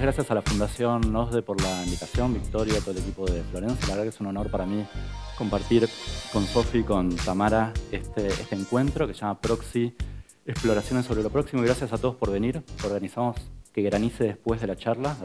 gracias a la Fundación NOSDE por la invitación, Victoria, todo el equipo de Florencia. La verdad que es un honor para mí compartir con Sofi y con Tamara este encuentro que se llama Proxy, Exploraciones sobre lo Próximo. Y gracias a todos por venir. Organizamos que granice después de la charla,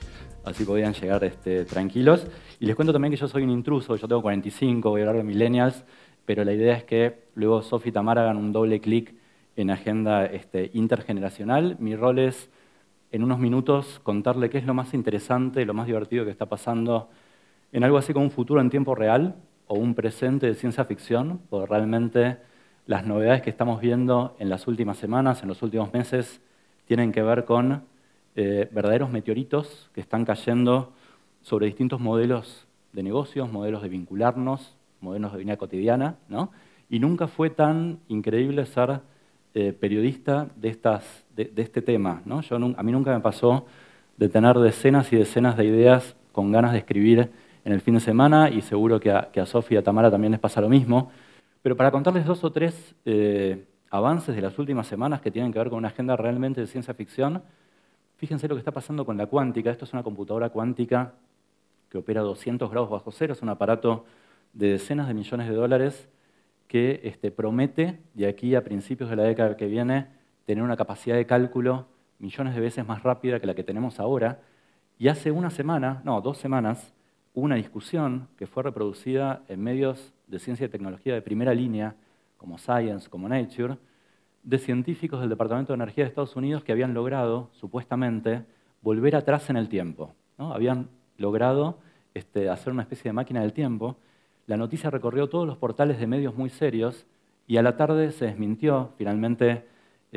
así podían llegar tranquilos. Y les cuento también que yo soy un intruso, yo tengo 45, voy a hablar de millennials, pero la idea es que luego Sofi y Tamara hagan un doble clic en agenda intergeneracional. Mi rol es, en unos minutos, contarle qué es lo más interesante, lo más divertido que está pasando en algo así como un futuro en tiempo real o un presente de ciencia ficción, porque realmente las novedades que estamos viendo en las últimas semanas, en los últimos meses, tienen que ver con verdaderos meteoritos que están cayendo sobre distintos modelos de negocios, modelos de vincularnos, modelos de vida cotidiana, ¿no? Y nunca fue tan increíble ser periodista de este tema, ¿no? A mí nunca me pasó de tener decenas y decenas de ideas con ganas de escribir en el fin de semana, y seguro que a Sofi y a Tamara también les pasa lo mismo. Pero para contarles dos o tres avances de las últimas semanas que tienen que ver con una agenda realmente de ciencia ficción, fíjense lo que está pasando con la cuántica. Esto es una computadora cuántica que opera a 200 grados bajo cero, es un aparato de decenas de millones de dólares que promete, de aquí a principios de la década que viene, tener una capacidad de cálculo millones de veces más rápida que la que tenemos ahora. Y hace una semana, no, 2 semanas, hubo una discusión que fue reproducida en medios de ciencia y tecnología de primera línea, como Science, como Nature, de científicos del Departamento de Energía de Estados Unidos que habían logrado, supuestamente, volver atrás en el tiempo, ¿no? Habían logrado hacer una especie de máquina del tiempo. La noticia recorrió todos los portales de medios muy serios y a la tarde se desmintió. Finalmente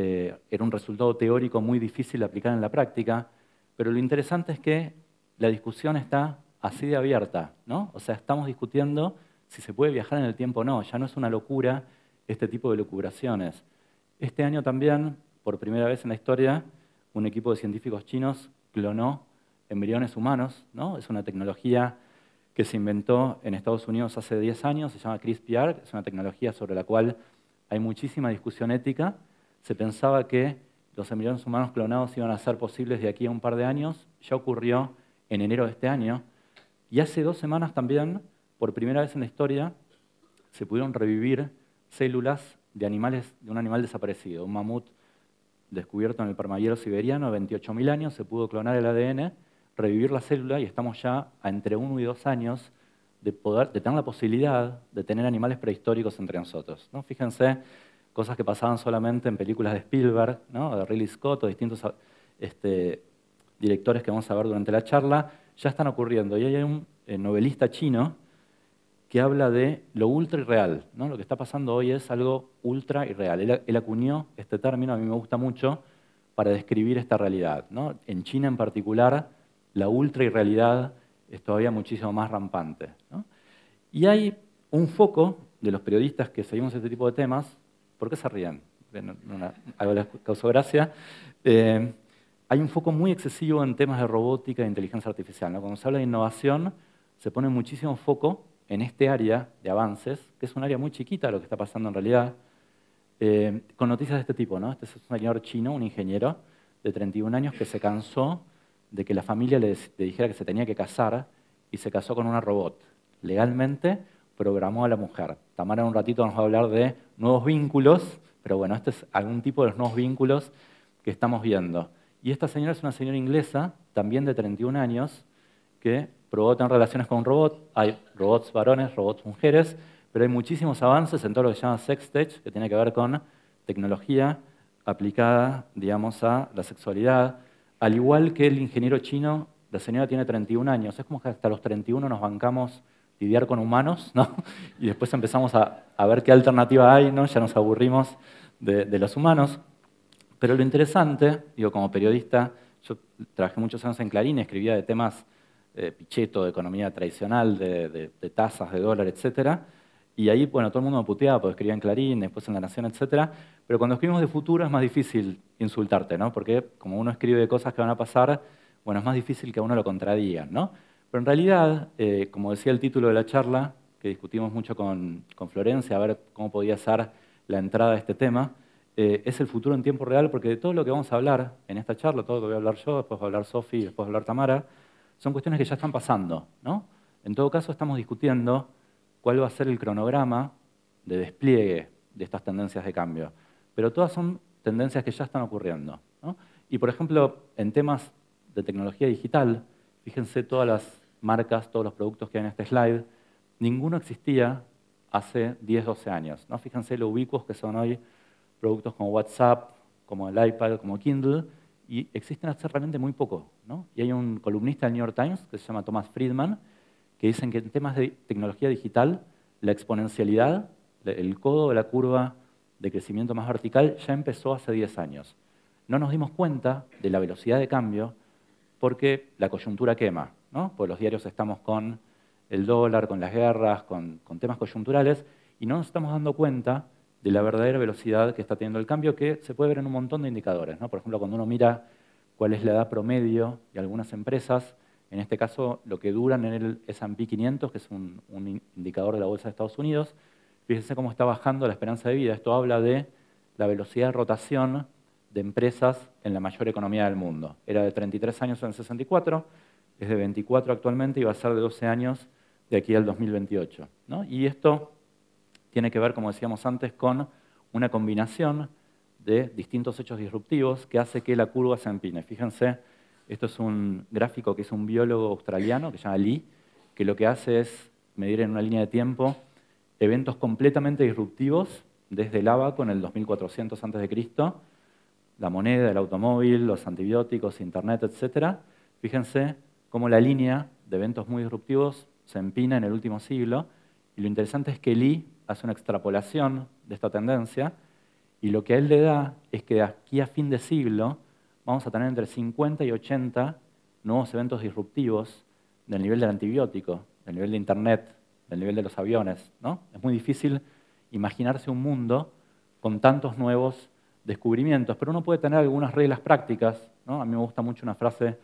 era un resultado teórico muy difícil de aplicar en la práctica, pero lo interesante es que la discusión está así de abierta, ¿no? O sea, estamos discutiendo si se puede viajar en el tiempo o no. Ya no es una locura este tipo de lucubraciones. Este año también, por primera vez en la historia, un equipo de científicos chinos clonó embriones humanos, ¿no? Es una tecnología que se inventó en Estados Unidos hace 10 años, se llama CRISPR, es una tecnología sobre la cual hay muchísima discusión ética. Se pensaba que los embriones humanos clonados iban a ser posibles de aquí a un par de años, ya ocurrió en enero de este año, y hace 2 semanas también, por primera vez en la historia, se pudieron revivir células de un animal desaparecido, un mamut descubierto en el permahielo siberiano, 28.000 años, se pudo clonar el ADN, revivir la célula, y estamos ya a entre 1 y 2 años de tener la posibilidad de tener animales prehistóricos entre nosotros, ¿no? Fíjense, cosas que pasaban solamente en películas de Spielberg, ¿no? De Ridley Scott o distintos directores que vamos a ver durante la charla, ya están ocurriendo. Y hay un novelista chino que habla de lo ultra irreal, ¿no? Lo que está pasando hoy es algo ultra irreal. Él acuñó este término, a mí me gusta mucho, para describir esta realidad, ¿no? En China en particular, la ultra irrealidad es todavía muchísimo más rampante, ¿no? Y hay un foco de los periodistas que seguimos este tipo de temas. ¿Por qué se ríen? Algo les causó gracia. Hay un foco muy excesivo en temas de robótica e inteligencia artificial, ¿no? Cuando se habla de innovación, se pone muchísimo foco en este área de avances, que es un área muy chiquita de lo que está pasando en realidad, con noticias de este tipo, ¿no? Este es un señor chino, un ingeniero de 31 años, que se cansó de que la familia le dijera que se tenía que casar y se casó con una robot. Legalmente programó a la mujer. Tamara en un ratito nos va a hablar de nuevos vínculos, pero bueno, este es algún tipo de los nuevos vínculos que estamos viendo. Y esta señora es una señora inglesa, también de 31 años, que probó tener relaciones con un robot. Hay robots varones, robots mujeres, pero hay muchísimos avances en todo lo que se llama sextech, que tiene que ver con tecnología aplicada, digamos, a la sexualidad. Al igual que el ingeniero chino, la señora tiene 31 años. Es como que hasta los 31 nos bancamos lidiar con humanos, ¿no? Y después empezamos a ver qué alternativa hay, ¿no? Ya nos aburrimos de los humanos. Pero lo interesante, digo, como periodista, yo trabajé muchos años en Clarín, escribía de temas Pichetto, de economía tradicional, de tasas, de dólar, etc. Y ahí, bueno, todo el mundo me puteaba porque escribía en Clarín, después en La Nación, etc. Pero cuando escribimos de futuro es más difícil insultarte, ¿no? Porque como uno escribe de cosas que van a pasar, bueno, es más difícil que a uno lo contradigan, ¿no? Pero en realidad, como decía el título de la charla, que discutimos mucho con Florencia, a ver cómo podía ser la entrada de este tema, es el futuro en tiempo real, porque de todo lo que vamos a hablar en esta charla, todo lo que voy a hablar yo, después va a hablar Sofi, después va a hablar Tamara, son cuestiones que ya están pasando, ¿no? En todo caso, estamos discutiendo cuál va a ser el cronograma de despliegue de estas tendencias de cambio. Pero todas son tendencias que ya están ocurriendo, ¿no? Y, por ejemplo, en temas de tecnología digital, fíjense todas las marcas, todos los productos que hay en este slide, ninguno existía hace 10, 12 años, ¿no? Fíjense lo ubicuos que son hoy productos como WhatsApp, como el iPad, como Kindle, y existen hace realmente muy poco, ¿no? Y hay un columnista del New York Times que se llama Thomas Friedman, que dicen que en temas de tecnología digital, la exponencialidad, el codo de la curva de crecimiento más vertical, ya empezó hace 10 años. No nos dimos cuenta de la velocidad de cambio porque la coyuntura quema, ¿no? Porque los diarios estamos con el dólar, con las guerras, con temas coyunturales, y no nos estamos dando cuenta de la verdadera velocidad que está teniendo el cambio, que se puede ver en un montón de indicadores, ¿no? Por ejemplo, cuando uno mira cuál es la edad promedio de algunas empresas, en este caso lo que duran en el S&P 500, que es un indicador de la Bolsa de Estados Unidos, fíjense cómo está bajando la esperanza de vida. Esto habla de la velocidad de rotación de empresas en la mayor economía del mundo. Era de 33 años en el 64, es de 24 actualmente y va a ser de 12 años de aquí al 2028, ¿no? Y esto tiene que ver, como decíamos antes, con una combinación de distintos hechos disruptivos que hace que la curva se empine. Fíjense, esto es un gráfico que es un biólogo australiano que se llama Lee, que lo que hace es medir en una línea de tiempo eventos completamente disruptivos desde el abaco en el 2400 a.C., la moneda, el automóvil, los antibióticos, Internet, etc. Fíjense cómo la línea de eventos muy disruptivos se empina en el último siglo, y lo interesante es que Lee hace una extrapolación de esta tendencia, y lo que a él le da es que de aquí a fin de siglo vamos a tener entre 50 y 80 nuevos eventos disruptivos del nivel del antibiótico, del nivel de Internet, del nivel de los aviones, ¿no? Es muy difícil imaginarse un mundo con tantos nuevos descubrimientos, pero uno puede tener algunas reglas prácticas, ¿no? A mí me gusta mucho una frase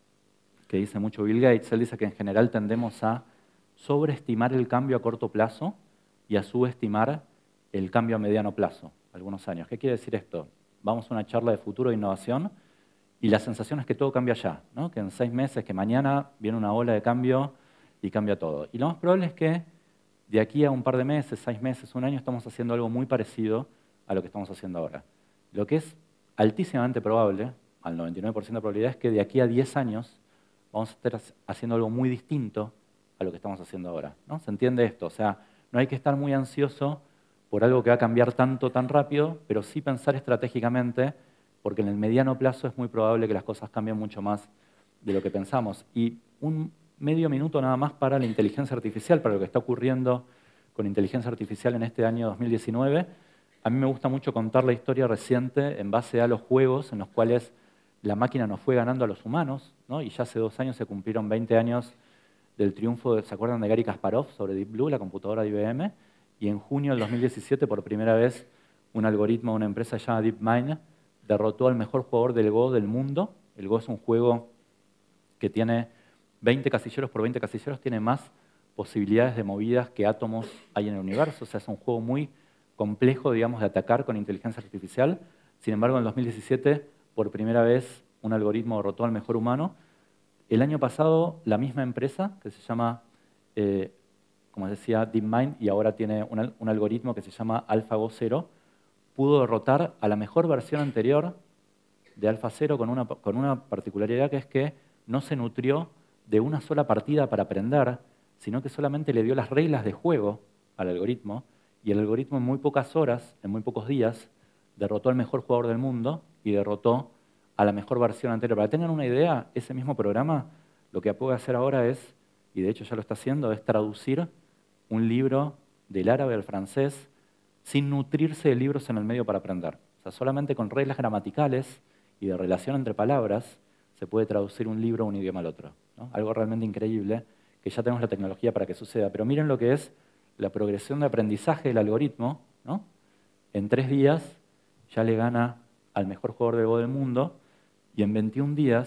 que dice mucho Bill Gates. Él dice que en general tendemos a sobreestimar el cambio a corto plazo y a subestimar el cambio a mediano plazo, algunos años. ¿Qué quiere decir esto? Vamos a una charla de futuro e innovación y la sensación es que todo cambia ya, ¿no? Que en 6 meses, que mañana viene una ola de cambio y cambia todo. Y lo más probable es que de aquí a un par de meses, 6 meses, un año, estamos haciendo algo muy parecido a lo que estamos haciendo ahora. Lo que es altísimamente probable, al 99% de probabilidad, es que de aquí a 10 años vamos a estar haciendo algo muy distinto a lo que estamos haciendo ahora, ¿no? ¿Se entiende esto? O sea, no hay que estar muy ansioso por algo que va a cambiar tanto, tan rápido, pero sí pensar estratégicamente, porque en el mediano plazo es muy probable que las cosas cambien mucho más de lo que pensamos. Y un medio minuto nada más para la inteligencia artificial, para lo que está ocurriendo con inteligencia artificial en este año 2019. A mí me gusta mucho contar la historia reciente en base a los juegos en los cuales la máquina nos fue ganando a los humanos, ¿no? Y ya hace 2 años se cumplieron 20 años del triunfo, ¿se acuerdan de Garry Kasparov sobre Deep Blue, la computadora de IBM? Y en junio del 2017, por primera vez, un algoritmo de una empresa llamada DeepMind derrotó al mejor jugador del Go del mundo. El Go es un juego que tiene 20 casilleros por 20 casilleros, tiene más posibilidades de movidas que átomos hay en el universo. O sea, es un juego muy complejo, digamos, de atacar con inteligencia artificial. Sin embargo, en el 2017, por primera vez, un algoritmo derrotó al mejor humano. El año pasado, la misma empresa, que se llama, como decía, DeepMind, y ahora tiene un algoritmo que se llama AlphaGo 0, pudo derrotar a la mejor versión anterior de AlphaZero con una particularidad, que es que no se nutrió de una sola partida para aprender, sino que solamente le dio las reglas de juego al algoritmo, y el algoritmo en muy pocas horas, en muy pocos días, derrotó al mejor jugador del mundo y derrotó a la mejor versión anterior. Para que tengan una idea, ese mismo programa lo que puede hacer ahora es, y de hecho ya lo está haciendo, es traducir un libro del árabe al francés sin nutrirse de libros en el medio para aprender. O sea, solamente con reglas gramaticales y de relación entre palabras se puede traducir un libro a un idioma al otro, ¿no? Algo realmente increíble, que ya tenemos la tecnología para que suceda. Pero miren lo que es la progresión de aprendizaje del algoritmo, ¿no? En 3 días ya le gana al mejor jugador de Go del mundo, y en 21 días,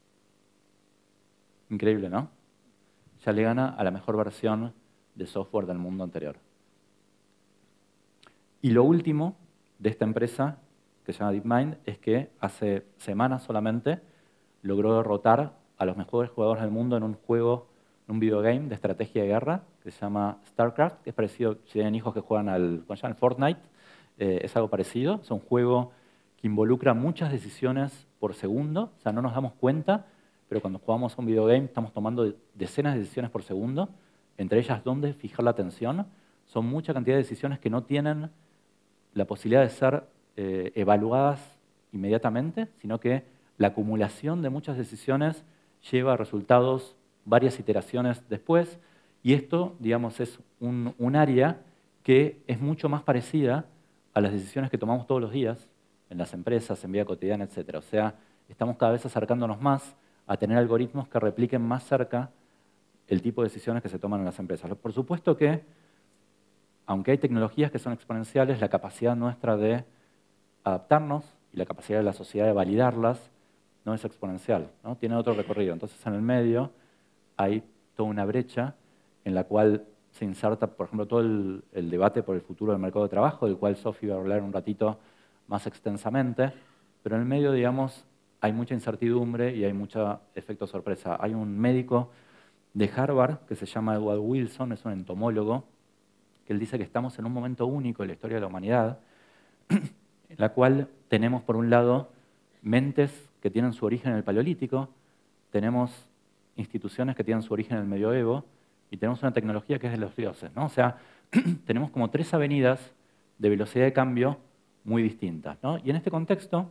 increíble, ¿no? Ya le gana a la mejor versión de software del mundo anterior. Y lo último de esta empresa que se llama DeepMind, es que hace semanas solamente logró derrotar a los mejores jugadores del mundo en un juego, en un videogame de estrategia de guerra que se llama StarCraft, que es parecido, si tienen hijos que juegan al Fortnite, es algo parecido. Es un juego que involucra muchas decisiones por segundo, o sea, no nos damos cuenta, pero cuando jugamos a un videogame estamos tomando decenas de decisiones por segundo, entre ellas dónde fijar la atención. Son mucha cantidad de decisiones que no tienen la posibilidad de ser evaluadas inmediatamente, sino que la acumulación de muchas decisiones lleva a resultados varias iteraciones después, y esto, digamos, es un área que es mucho más parecida a las decisiones que tomamos todos los días en las empresas, en vida cotidiana, etc. O sea, estamos cada vez acercándonos más a tener algoritmos que repliquen más cerca el tipo de decisiones que se toman en las empresas. Por supuesto que, aunque hay tecnologías que son exponenciales, la capacidad nuestra de adaptarnos y la capacidad de la sociedad de validarlas no es exponencial, ¿no? Tiene otro recorrido. Entonces, en el medio hay toda una brecha en la cual se inserta, por ejemplo, todo el debate por el futuro del mercado de trabajo, del cual Sofi va a hablar un ratito más extensamente, pero en el medio, digamos, hay mucha incertidumbre y hay mucho efecto sorpresa. Hay un médico de Harvard que se llama Edward Wilson, es un entomólogo, que él dice que estamos en un momento único en la historia de la humanidad, en la cual tenemos, por un lado, mentes que tienen su origen en el Paleolítico, tenemos instituciones que tienen su origen en el Medioevo, y tenemos una tecnología que es de los dioses, ¿no? O sea, tenemos como tres avenidas de velocidad de cambio muy distintas, ¿no? Y en este contexto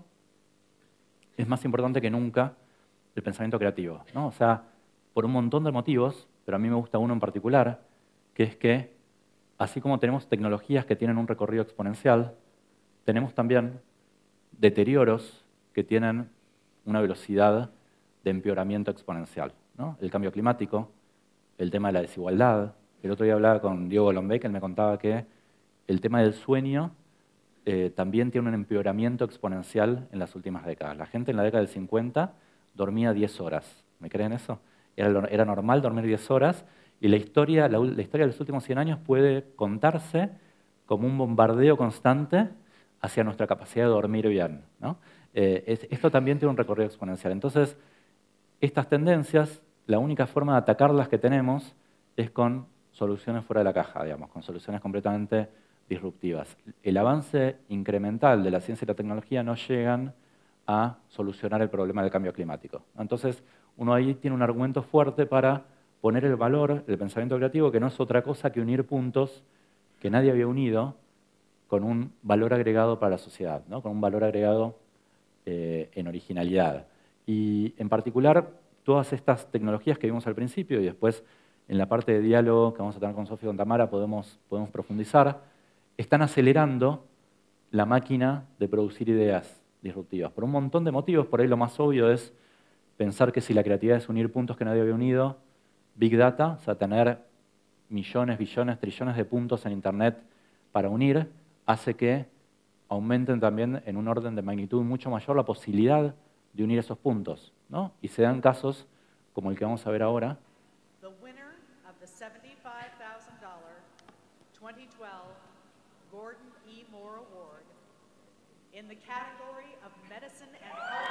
es más importante que nunca el pensamiento creativo, ¿no? O sea, por un montón de motivos, pero a mí me gusta uno en particular, que es que así como tenemos tecnologías que tienen un recorrido exponencial, tenemos también deterioros que tienen una velocidad de empeoramiento exponencial, ¿no? El cambio climático, el tema de la desigualdad. El otro día hablaba con Diego Golombek, que él me contaba que el tema del sueño también tiene un empeoramiento exponencial en las últimas décadas. La gente en la década del 50 dormía 10 horas. ¿Me creen eso? Era normal dormir 10 horas, y la historia de los últimos 100 años puede contarse como un bombardeo constante hacia nuestra capacidad de dormir bien, ¿no? Esto también tiene un recorrido exponencial. Entonces, estas tendencias, la única forma de atacarlas que tenemos es con soluciones fuera de la caja, digamos, con soluciones completamente disruptivas. El avance incremental de la ciencia y la tecnología no llegan a solucionar el problema del cambio climático. Entonces, uno ahí tiene un argumento fuerte para poner el valor, el pensamiento creativo, que no es otra cosa que unir puntos que nadie había unido con un valor agregado para la sociedad, ¿no? Con un valor agregado en originalidad. Y en particular, todas estas tecnologías que vimos al principio y después en la parte de diálogo que vamos a tener con Sofía y con Tamara podemos profundizar, están acelerando la máquina de producir ideas disruptivas. Por un montón de motivos, por ahí lo más obvio es pensar que si la creatividad es unir puntos que nadie había unido, Big Data, o sea, tener millones, billones, trillones de puntos en Internet para unir, hace que aumenten también en un orden de magnitud mucho mayor la posibilidad de unir esos puntos, ¿no? Y se dan casos como el que vamos a ver ahora. The winner of the $75,000 2012 Gordon E. Moore Award in the category of Medicine and Health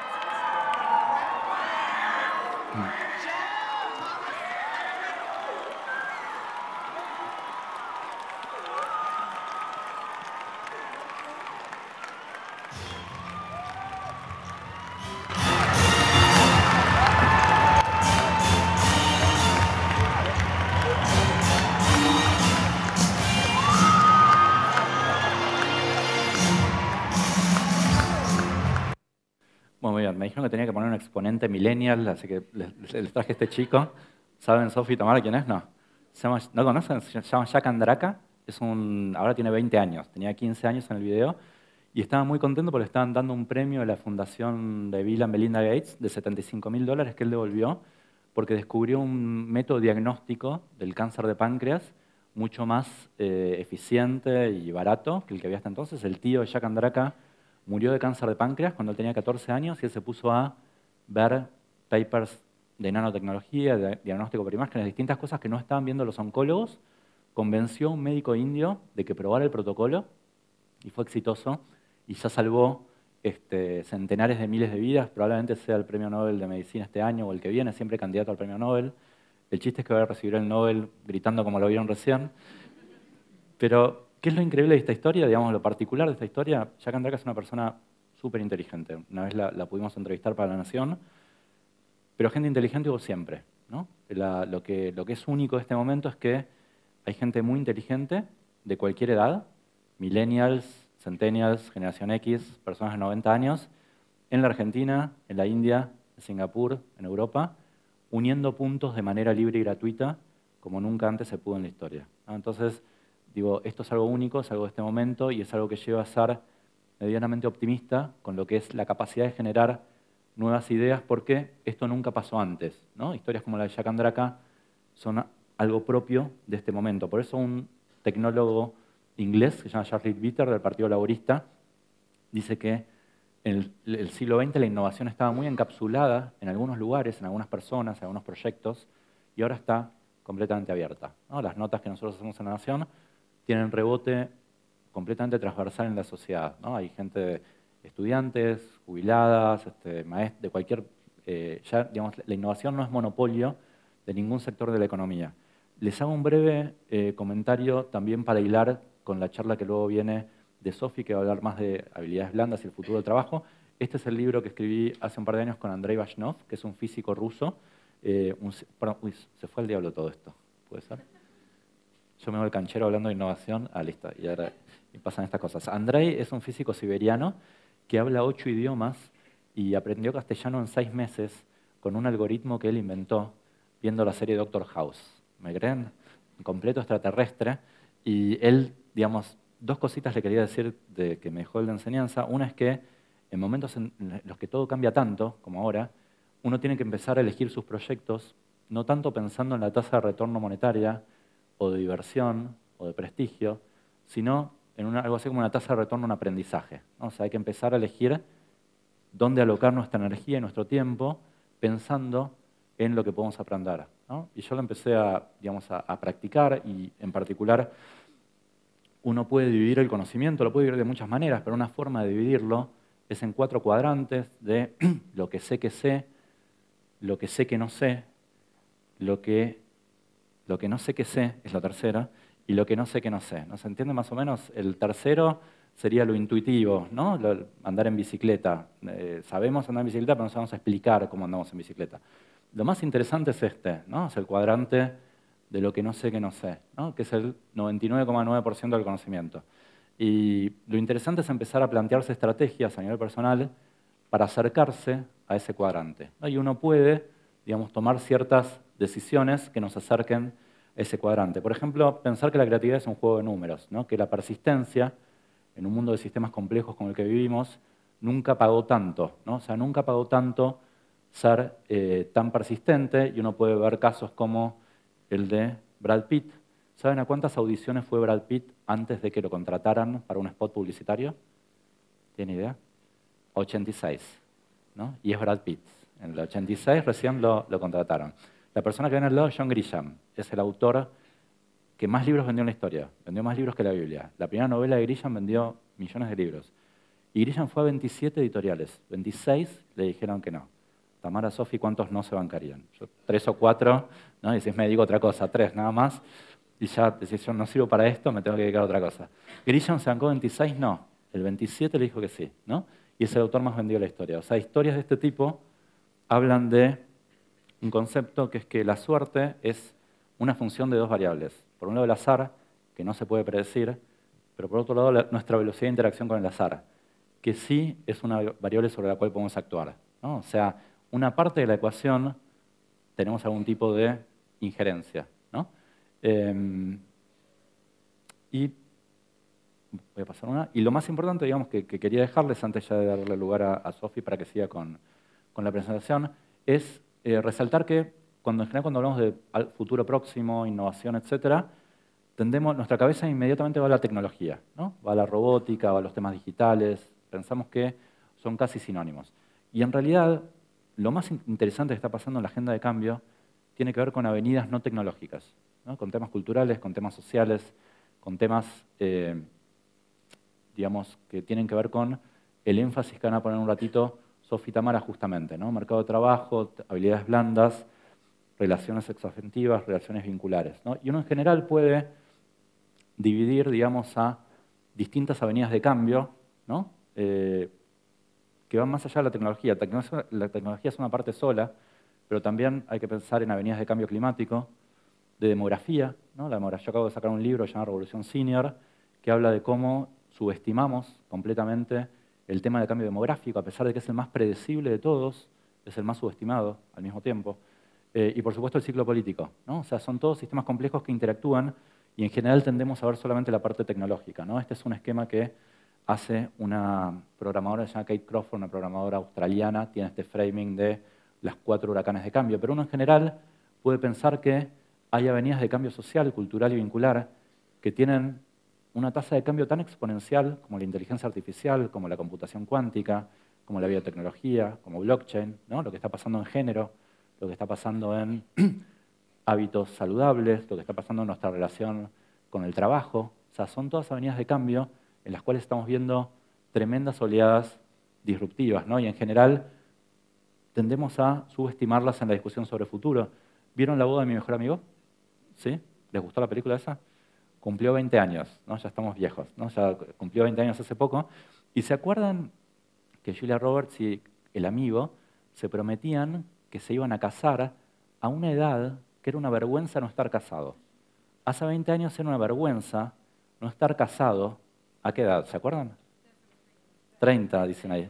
Sciences, Jack Thomas. Bueno, muy bien, me dijeron que tenía que poner un exponente millennial, así que les traje este chico. ¿Saben, Sofi y Tamara, quién es? No. ¿No conocen? Se llama Jack Andraka. Ahora tiene 20 años, tenía 15 años en el video. Y estaba muy contento porque le estaban dando un premio de la fundación de Bill y Melinda Gates de $75.000 que él devolvió porque descubrió un método diagnóstico del cáncer de páncreas mucho más eficiente y barato que el que había hasta entonces. El tío de Jack Andraka murió de cáncer de páncreas cuando él tenía 14 años y él se puso a ver papers de nanotecnología, de diagnóstico por imágenes, distintas cosas que no estaban viendo los oncólogos. Convenció a un médico indio de que probara el protocolo y fue exitoso y ya salvó centenares de miles de vidas, probablemente sea el premio Nobel de Medicina este año o el que viene, siempre candidato al premio Nobel. El chiste es que va a recibir el Nobel gritando como lo vieron recién. Pero, ¿qué es lo increíble de esta historia? Digamos, lo particular de esta historia, Jack Andraka es una persona súper inteligente. Una vez la pudimos entrevistar para La Nación, pero gente inteligente hubo siempre, ¿no? Lo que es único de este momento es que hay gente muy inteligente de cualquier edad, millennials, centennials, generación X, personas de 90 años, en la Argentina, en la India, en Singapur, en Europa, uniendo puntos de manera libre y gratuita como nunca antes se pudo en la historia, ¿no? Entonces, digo, esto es algo único, es algo de este momento y es algo que lleva a ser medianamente optimista con lo que es la capacidad de generar nuevas ideas, porque esto nunca pasó antes, ¿no? Historias como la de Jack Andraka son algo propio de este momento. Por eso un tecnólogo inglés, que se llama Charles Bitter, del Partido Laborista, dice que en el siglo XX la innovación estaba muy encapsulada en algunos lugares, en algunas personas, en algunos proyectos, y ahora está completamente abierta, ¿no? Las notas que nosotros hacemos en La Nación tienen rebote completamente transversal en la sociedad, ¿no? Hay gente, estudiantes, jubiladas, maestros, de cualquier... ya, digamos, la innovación no es monopolio de ningún sector de la economía. Les hago un breve comentario también para hilar con la charla que luego viene de Sofi, que va a hablar más de habilidades blandas y el futuro del trabajo. Este es el libro que escribí hace un par de años con Andrei Bashnov, que es un físico ruso. Uy, se fue al diablo todo esto, ¿puede ser? Yo me voy al canchero hablando de innovación. Ah, listo, y ahora pasan estas cosas. Andrei es un físico siberiano que habla 8 idiomas y aprendió castellano en 6 meses con un algoritmo que él inventó viendo la serie Doctor House. ¿Me creen? Un completo extraterrestre. Y él, digamos, 2 cositas le quería decir de que me dejó él de enseñanza. Una es que en momentos en los que todo cambia tanto, como ahora, uno tiene que empezar a elegir sus proyectos, no tanto pensando en la tasa de retorno monetaria, o de diversión, o de prestigio, sino en algo así como una tasa de retorno en aprendizaje, ¿no? O sea, hay que empezar a elegir dónde alocar nuestra energía y nuestro tiempo pensando en lo que podemos aprender, ¿no? Y yo lo empecé digamos, a practicar, y en particular uno puede dividir el conocimiento, lo puede dividir de muchas maneras, pero una forma de dividirlo es en 4 cuadrantes de lo que sé, lo que sé que no sé, lo que no sé que sé es la tercera, y lo que no sé que no sé. ¿No se entiende más o menos? El tercero sería lo intuitivo, ¿no? Andar en bicicleta. Sabemos andar en bicicleta, pero no sabemos explicar cómo andamos en bicicleta. Lo más interesante es ¿no? Es el cuadrante de lo que no sé, ¿no? Que es el 99,9% del conocimiento. Y lo interesante es empezar a plantearse estrategias a nivel personal para acercarse a ese cuadrante, ¿no? Y uno puede, digamos, tomar ciertas decisiones que nos acerquen a ese cuadrante. Por ejemplo, pensar que la creatividad es un juego de números, ¿no? Que la persistencia, en un mundo de sistemas complejos como el que vivimos, nunca pagó tanto, ¿no? O sea, nunca pagó tanto ser tan persistente, y uno puede ver casos como el de Brad Pitt. ¿Saben a cuántas audiciones fue Brad Pitt antes de que lo contrataran para un spot publicitario? ¿Tiene idea? 86, ¿no? Y es Brad Pitt. En el 86 recién lo contrataron. La persona que viene al lado es John Grisham, es el autor que más libros vendió en la historia. Vendió más libros que la Biblia. La primera novela de Grisham vendió millones de libros. Y Grisham fue a 27 editoriales. 26 le dijeron que no. Tamara, Sofi, ¿cuántos no se bancarían? Yo, 3 o 4, ¿no? Y si me digo otra cosa, 3 nada más. Y ya decís, yo no sirvo para esto, me tengo que dedicar a otra cosa. Grisham se bancó 26, no. El 27 le dijo que sí, ¿no? Y es el autor más vendido de la historia. O sea, historias de este tipo hablan de un concepto que es que la suerte es una función de 2 variables. Por un lado el azar, que no se puede predecir, pero por otro lado nuestra velocidad de interacción con el azar, que sí es una variable sobre la cual podemos actuar, ¿no? O sea, una parte de la ecuación tenemos algún tipo de injerencia, ¿no? Y voy a pasar una. Y lo más importante, digamos, que quería dejarles antes ya de darle lugar a Sofi para que siga con la presentación, es resaltar que en general cuando hablamos de futuro próximo, innovación, etc., nuestra cabeza inmediatamente va a la tecnología, ¿no? Va a la robótica, va a los temas digitales, pensamos que son casi sinónimos. Y en realidad, lo más interesante que está pasando en la agenda de cambio tiene que ver con avenidas no tecnológicas, ¿no? Con temas culturales, con temas sociales, con temas digamos, que tienen que ver con el énfasis que van a poner un ratito Sofi y Tamara justamente, ¿no? Mercado de trabajo, habilidades blandas, relaciones sexoafectivas, relaciones vinculares, ¿no? Y uno en general puede dividir, digamos, a distintas avenidas de cambio, ¿no? Que van más allá de la tecnología. La tecnología es una parte sola, pero también hay que pensar en avenidas de cambio climático, de demografía, ¿no? La demografía. Yo acabo de sacar un libro llamado Revolución Senior, que habla de cómo subestimamos completamente el tema del cambio demográfico, a pesar de que es el más predecible de todos, es el más subestimado al mismo tiempo. Y por supuesto el ciclo político, ¿no? O sea, son todos sistemas complejos que interactúan y en general tendemos a ver solamente la parte tecnológica, ¿no? Este es un esquema que hace una programadora que se llama Kate Crawford, una programadora australiana, tiene este framing de las 4 huracanes de cambio, pero uno en general puede pensar que hay avenidas de cambio social, cultural y vincular que tienen una tasa de cambio tan exponencial como la inteligencia artificial, como la computación cuántica, como la biotecnología, como blockchain, ¿no? Lo que está pasando en género, lo que está pasando en hábitos saludables, lo que está pasando en nuestra relación con el trabajo. O sea, son todas avenidas de cambio en las cuales estamos viendo tremendas oleadas disruptivas, ¿no? Y en general tendemos a subestimarlas en la discusión sobre futuro. ¿Vieron La boda de mi mejor amigo? ¿Sí? ¿Les gustó la película esa? Cumplió 20 años, ¿no? Ya estamos viejos, ¿no? Ya cumplió 20 años hace poco. ¿Y se acuerdan que Julia Roberts y el amigo se prometían que se iban a casar a una edad que era una vergüenza no estar casado? Hace 20 años era una vergüenza no estar casado. ¿A qué edad? ¿Se acuerdan? 30, dicen ahí.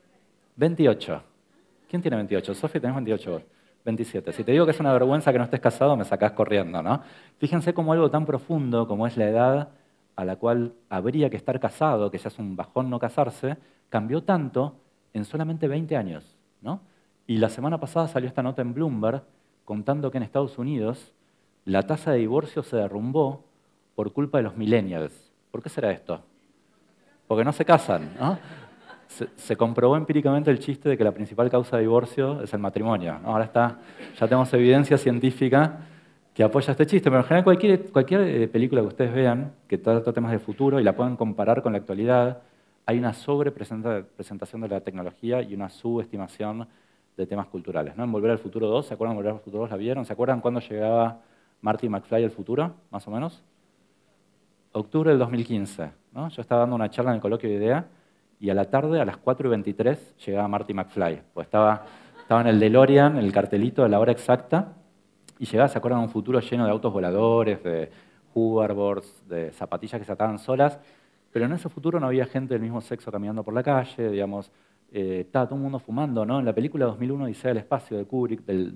28. ¿Quién tiene 28? Sofi, tenés 28 vos. 27. Si te digo que es una vergüenza que no estés casado, me sacás corriendo, ¿no? Fíjense cómo algo tan profundo como es la edad a la cual habría que estar casado, que ya es un bajón no casarse, cambió tanto en solamente 20 años, ¿no? Y la semana pasada salió esta nota en Bloomberg contando que en Estados Unidos la tasa de divorcio se derrumbó por culpa de los millennials. ¿Por qué será esto? Porque no se casan, ¿no? Se comprobó empíricamente el chiste de que la principal causa de divorcio es el matrimonio, ¿no? Ahora ya tenemos evidencia científica que apoya este chiste, pero en general cualquier película que ustedes vean que trata temas de futuro y la puedan comparar con la actualidad, hay una sobrepresentación de la tecnología y una subestimación de temas culturales, ¿no? En Volver al Futuro 2, ¿se acuerdan de Volver al Futuro 2? ¿La vieron? ¿Se acuerdan cuándo llegaba Marty McFly al futuro, más o menos? Octubre del 2015, ¿no? Yo estaba dando una charla en el coloquio de IDEA y a la tarde, a las 4:23, llegaba Marty McFly. Pues estaba en el DeLorean, en el cartelito de la hora exacta, y llegaba, ¿se acuerdan? Un futuro lleno de autos voladores, de hoverboards, de zapatillas que se ataban solas, pero en ese futuro no había gente del mismo sexo caminando por la calle, digamos, estaba todo el mundo fumando, ¿no? En la película 2001, Odisea del espacio de Kubrick, del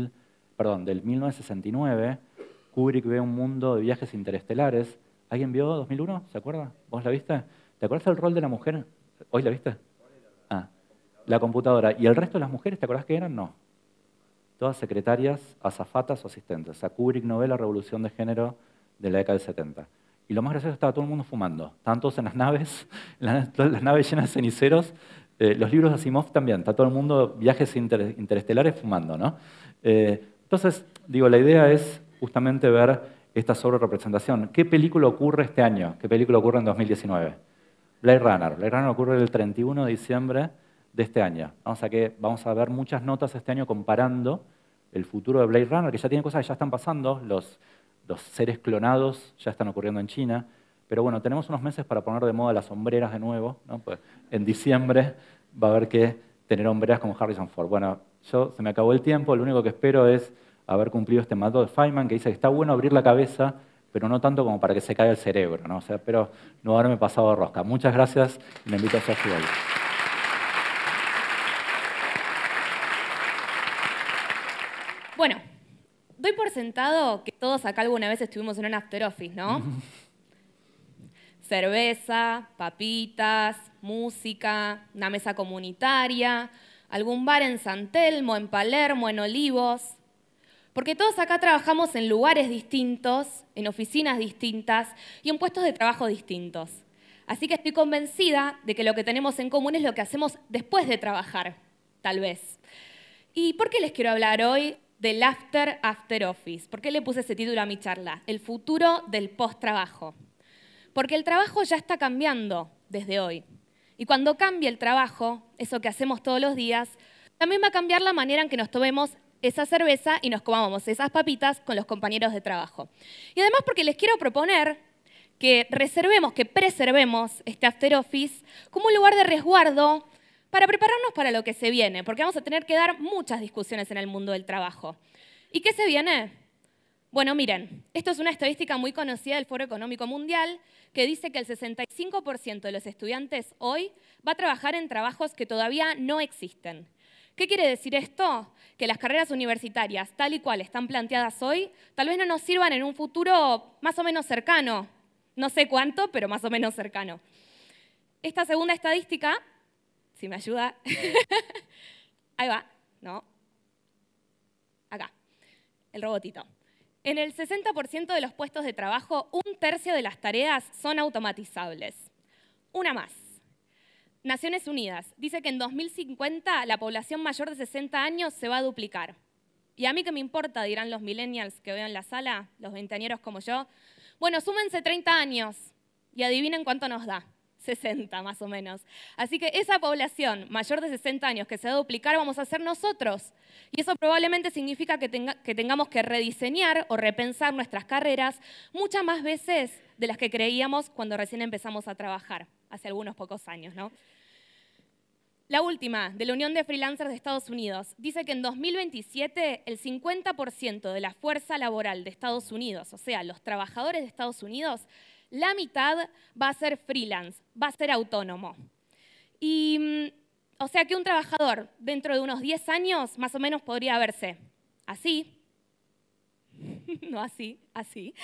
1969, Kubrick ve un mundo de viajes interestelares. ¿Alguien vio 2001? ¿Se acuerda? ¿Vos la viste? ¿Te acuerdas del rol de la mujer? ¿Hoy la viste? Ah, la computadora. ¿Y el resto de las mujeres, te acordás que eran? No. Todas secretarias, azafatas o asistentes. O sea, Kubrick no ve la revolución de género de la década del 70. Y lo más gracioso, estaba todo el mundo fumando. Estaban todos en las naves, las naves llenas de ceniceros. Los libros de Asimov también. Está todo el mundo, viajes interestelares, fumando, ¿no? Entonces, digo, la idea es justamente ver esta sobrerepresentación. ¿Qué película ocurre este año? ¿Qué película ocurre en 2019? Blade Runner. Blade Runner ocurre el 31 de diciembre de este año. O sea que vamos a ver muchas notas este año comparando el futuro de Blade Runner, que ya tiene cosas que ya están pasando, los seres clonados ya están ocurriendo en China, pero bueno, tenemos unos meses para poner de moda las hombreras de nuevo, ¿no? Pues en diciembre va a haber que tener hombreras como Harrison Ford. Bueno, se me acabó el tiempo, lo único que espero es haber cumplido este mandato de Feynman, que dice que está bueno abrir la cabeza, pero no tanto como para que se caiga el cerebro, ¿no? O sea, espero no haberme pasado de rosca. Muchas gracias y me invito a Sofi hoy. Bueno, doy por sentado que todos acá alguna vez estuvimos en un after office, ¿no? Cerveza, papitas, música, una mesa comunitaria, algún bar en San Telmo, en Palermo, en Olivos. Porque todos acá trabajamos en lugares distintos, en oficinas distintas y en puestos de trabajo distintos. Así que estoy convencida de que lo que tenemos en común es lo que hacemos después de trabajar, tal vez. ¿Y por qué les quiero hablar hoy del after office? ¿Por qué le puse ese título a mi charla? El futuro del post-trabajo. Porque el trabajo ya está cambiando. desde hoy. Y cuando cambie el trabajo, eso que hacemos todos los días, también va a cambiar la manera en que nos tomemos esa cerveza y nos comamos esas papitas con los compañeros de trabajo. Y además porque les quiero proponer que preservemos este after office como un lugar de resguardo para prepararnos para lo que se viene, porque vamos a tener que dar muchas discusiones en el mundo del trabajo. ¿Y qué se viene? Bueno, miren, esto es una estadística muy conocida del Foro Económico Mundial que dice que el 65% de los estudiantes hoy va a trabajar en trabajos que todavía no existen. ¿Qué quiere decir esto? Que las carreras universitarias, tal y cual están planteadas hoy, tal vez no nos sirvan en un futuro más o menos cercano. No sé cuánto, pero más o menos cercano. Esta segunda estadística, si me ayuda, ahí va, ¿no? Acá, el robotito. En el 60% de los puestos de trabajo, 1/3 de las tareas son automatizables. Una más. Naciones Unidas dice que en 2050 la población mayor de 60 años se va a duplicar. Y a mí qué me importa, dirán los millennials que veo en la sala, los veinteañeros como yo. Bueno, súmense 30 años y adivinen cuánto nos da. 60 más o menos. Así que esa población mayor de 60 años que se va a duplicar vamos a ser nosotros. Y eso probablemente significa que tengamos que rediseñar o repensar nuestras carreras muchas más veces de las que creíamos cuando recién empezamos a trabajar, hace algunos pocos años, ¿no? La última, de la Unión de Freelancers de Estados Unidos, dice que en 2027 el 50% de la fuerza laboral de Estados Unidos, o sea, los trabajadores de Estados Unidos, la mitad va a ser freelance, va a ser autónomo. Y, o sea que un trabajador dentro de unos 10 años más o menos podría verse así, no así, así,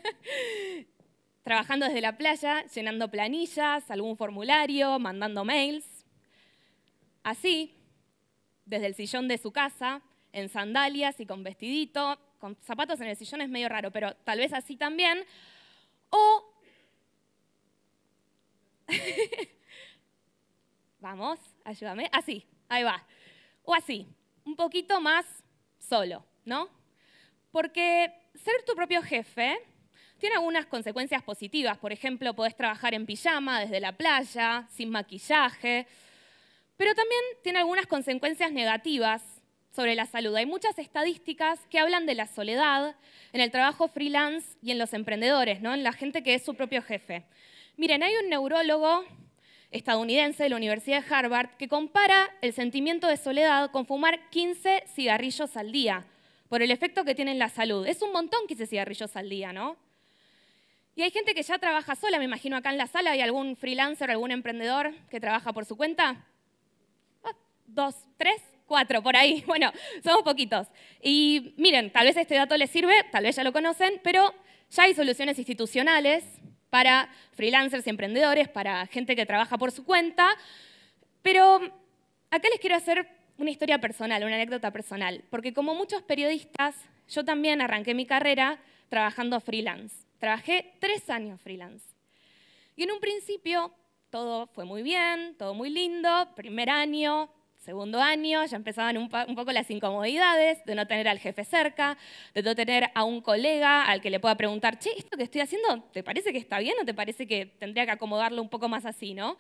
trabajando desde la playa, llenando planillas, algún formulario, mandando mails. Así, desde el sillón de su casa, en sandalias y con vestidito, con zapatos en el sillón es medio raro, pero tal vez así también. O, vamos, ayúdame, así, ahí va. O así, un poquito más solo, ¿no? Porque ser tu propio jefe tiene algunas consecuencias positivas. Por ejemplo, podés trabajar en pijama desde la playa, sin maquillaje. Pero también tiene algunas consecuencias negativas sobre la salud. Hay muchas estadísticas que hablan de la soledad en el trabajo freelance y en los emprendedores, ¿no? En la gente que es su propio jefe. Miren, hay un neurólogo estadounidense de la Universidad de Harvard que compara el sentimiento de soledad con fumar 15 cigarrillos al día por el efecto que tiene en la salud. Es un montón 15 cigarrillos al día, ¿no? Y hay gente que ya trabaja sola, me imagino acá en la sala, ¿hay algún freelancer, algún emprendedor que trabaja por su cuenta? 2, 3, 4, por ahí. Bueno, somos poquitos. Y miren, tal vez este dato les sirve, tal vez ya lo conocen, pero ya hay soluciones institucionales para freelancers y emprendedores, para gente que trabaja por su cuenta. Pero acá les quiero hacer una historia personal, una anécdota personal, porque como muchos periodistas, yo también arranqué mi carrera trabajando freelance. Trabajé 3 años freelance. Y en un principio todo fue muy bien, todo muy lindo, primer año, segundo año, ya empezaban un poco las incomodidades de no tener al jefe cerca, de no tener a un colega al que le pueda preguntar, che, ¿esto que estoy haciendo, te parece que está bien o te parece que tendría que acomodarlo un poco más así, ¿no?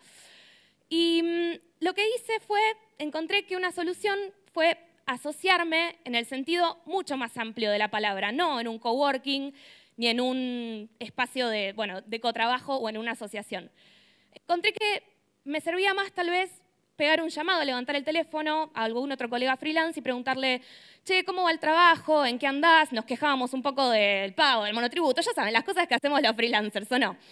Y lo que hice fue, encontré que una solución fue asociarme en el sentido mucho más amplio de la palabra, no en un coworking ni en un espacio de cotrabajo o en una asociación. Encontré que me servía más tal vez pegar un llamado, levantar el teléfono a algún otro colega freelance y preguntarle, che, ¿cómo va el trabajo? ¿En qué andás? Nos quejábamos un poco del pago, del monotributo, ya saben, las cosas que hacemos los freelancers, ¿o no?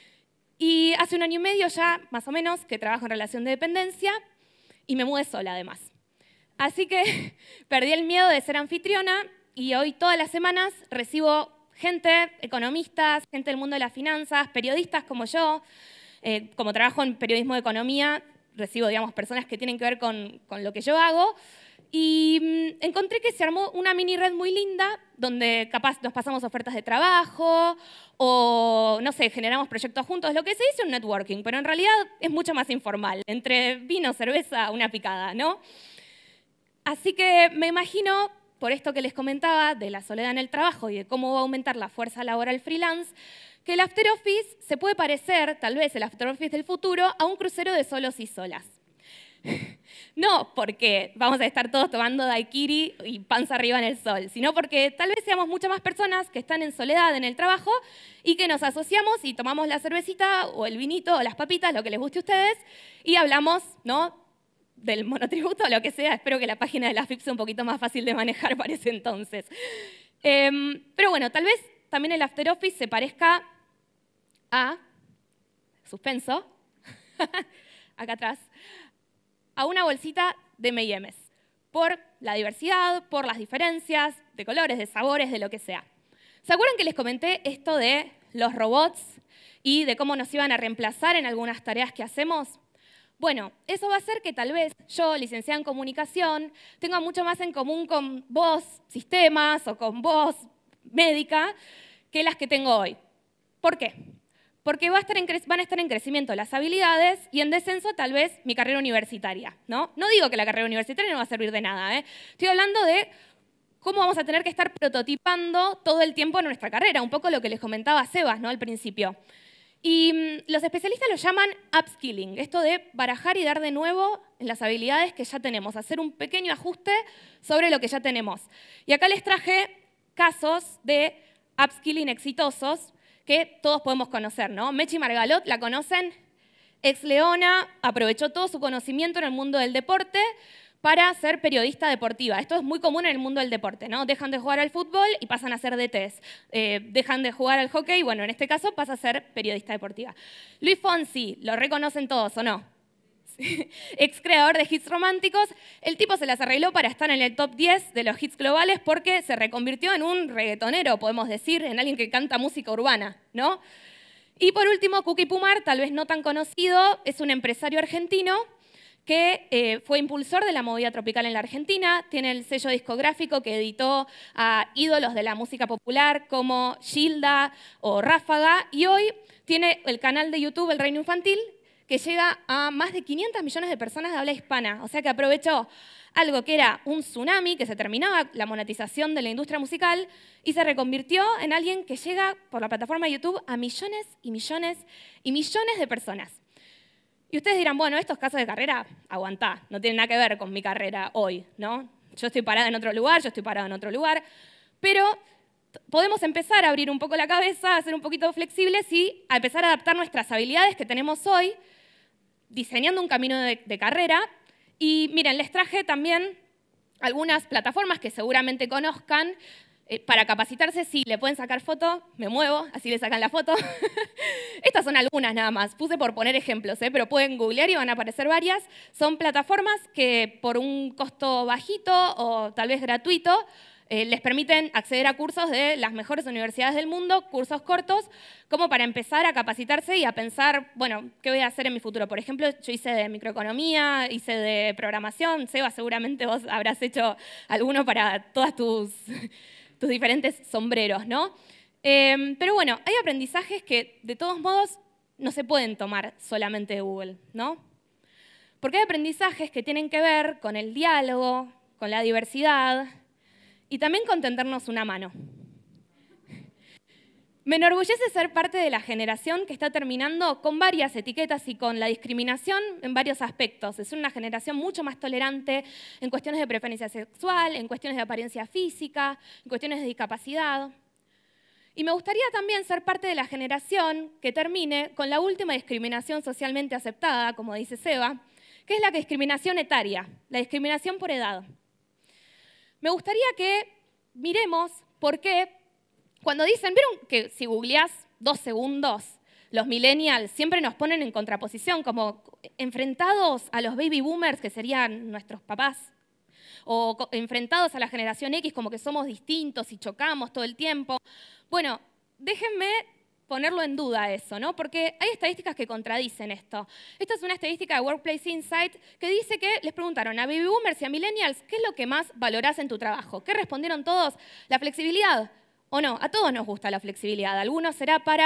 Y hace 1 año y medio ya, más o menos, que trabajo en relación de dependencia y me mudé sola además. Así que perdí el miedo de ser anfitriona y hoy todas las semanas recibo gente, economistas, gente del mundo de las finanzas, periodistas como yo. Como trabajo en periodismo de economía, recibo, digamos, personas que tienen que ver con lo que yo hago. Y encontré que se armó una mini red muy linda donde capaz nos pasamos ofertas de trabajo o, no sé, generamos proyectos juntos, lo que se dice un networking, pero en realidad es mucho más informal, entre vino, cerveza, una picada, ¿no? Así que me imagino por esto que les comentaba de la soledad en el trabajo y de cómo va a aumentar la fuerza laboral freelance, que el After Office se puede parecer, tal vez el After Office del futuro, a un crucero de solos y solas. No porque vamos a estar todos tomando daiquiri y panza arriba en el sol, sino porque tal vez seamos muchas más personas que están en soledad en el trabajo y que nos asociamos y tomamos la cervecita o el vinito o las papitas, lo que les guste a ustedes, y hablamos, ¿no?, del monotributo o lo que sea. Espero que la página de la FIP sea un poquito más fácil de manejar para ese entonces. Pero bueno, tal vez también el After Office se parezca a, suspenso, acá atrás, a una bolsita de M&M's, por la diversidad, por las diferencias de colores, de sabores, de lo que sea. ¿Se acuerdan que les comenté esto de los robots y de cómo nos iban a reemplazar en algunas tareas que hacemos? Bueno, eso va a hacer que tal vez yo, licenciada en comunicación, tenga mucho más en común con vos, sistemas, o con vos, médica, que las que tengo hoy. ¿Por qué? Porque van a estar en crecimiento las habilidades y en descenso tal vez mi carrera universitaria, ¿no? No digo que la carrera universitaria no va a servir de nada, ¿eh? Estoy hablando de cómo vamos a tener que estar prototipando todo el tiempo en nuestra carrera, un poco lo que les comentaba Sebas, ¿no?, al principio. Y los especialistas lo llaman upskilling, esto de barajar y dar de nuevo en las habilidades que ya tenemos, hacer un pequeño ajuste sobre lo que ya tenemos. Y acá les traje casos de upskilling exitosos que todos podemos conocer, ¿no? Mechi Margalot, ¿la conocen? Ex Leona, aprovechó todo su conocimiento en el mundo del deporte para ser periodista deportiva. Esto es muy común en el mundo del deporte, ¿no? Dejan de jugar al fútbol y pasan a ser DTs. Dejan de jugar al hockey, bueno, en este caso pasa a ser periodista deportiva. Luis Fonsi, ¿lo reconocen todos o no? Ex creador de hits románticos, el tipo se las arregló para estar en el top 10 de los hits globales porque se reconvirtió en un reggaetonero, podemos decir, en alguien que canta música urbana, ¿no? Y por último, Kuki Pumar, tal vez no tan conocido, es un empresario argentino que fue impulsor de la movida tropical en la Argentina, tiene el sello discográfico que editó a ídolos de la música popular como Gilda o Ráfaga, y hoy tiene el canal de YouTube El Reino Infantil, que llega a más de 500 millones de personas de habla hispana. O sea que aprovechó algo que era un tsunami, que se terminaba la monetización de la industria musical, y se reconvirtió en alguien que llega por la plataforma de YouTube a millones y millones y millones de personas. Y ustedes dirán, bueno, estos casos de carrera, aguantá, no tienen nada que ver con mi carrera hoy, ¿no? Yo estoy parada en otro lugar, yo estoy parado en otro lugar, pero podemos empezar a abrir un poco la cabeza, a ser un poquito flexibles y a empezar a adaptar nuestras habilidades que tenemos hoy, diseñando un camino de carrera. Y miren, les traje también algunas plataformas que seguramente conozcan para capacitarse. Si le pueden sacar foto, me muevo, así le sacan la foto. Estas son algunas nada más, puse por poner ejemplos, pero pueden googlear y van a aparecer varias. Son plataformas que por un costo bajito o tal vez gratuito les permiten acceder a cursos de las mejores universidades del mundo, cursos cortos, como para empezar a capacitarse y a pensar, bueno, ¿qué voy a hacer en mi futuro? Por ejemplo, yo hice de microeconomía, hice de programación. Seba, seguramente vos habrás hecho alguno para todas tus diferentes sombreros, ¿no? Pero bueno, hay aprendizajes que de todos modos no se pueden tomar solamente de Google, ¿no? Porque hay aprendizajes que tienen que ver con el diálogo, con la diversidad, y también con tendernos una mano. Me enorgullece ser parte de la generación que está terminando con varias etiquetas y con la discriminación en varios aspectos. Es una generación mucho más tolerante en cuestiones de preferencia sexual, en cuestiones de apariencia física, en cuestiones de discapacidad. Y me gustaría también ser parte de la generación que termine con la última discriminación socialmente aceptada, como dice Seba, que es la discriminación etaria, la discriminación por edad. Me gustaría que miremos por qué, cuando dicen, ¿vieron que si googleás 2 segundos, los millennials siempre nos ponen en contraposición, como enfrentados a los baby boomers, que serían nuestros papás, o enfrentados a la generación X, como que somos distintos y chocamos todo el tiempo? Bueno, déjenme ponerlo en duda eso, ¿no? Porque hay estadísticas que contradicen esto. Esta es una estadística de Workplace Insight que dice que les preguntaron a baby boomers y a millennials, ¿qué es lo que más valorás en tu trabajo? ¿Qué respondieron todos? La flexibilidad. ¿O no? A todos nos gusta la flexibilidad. Algunos será para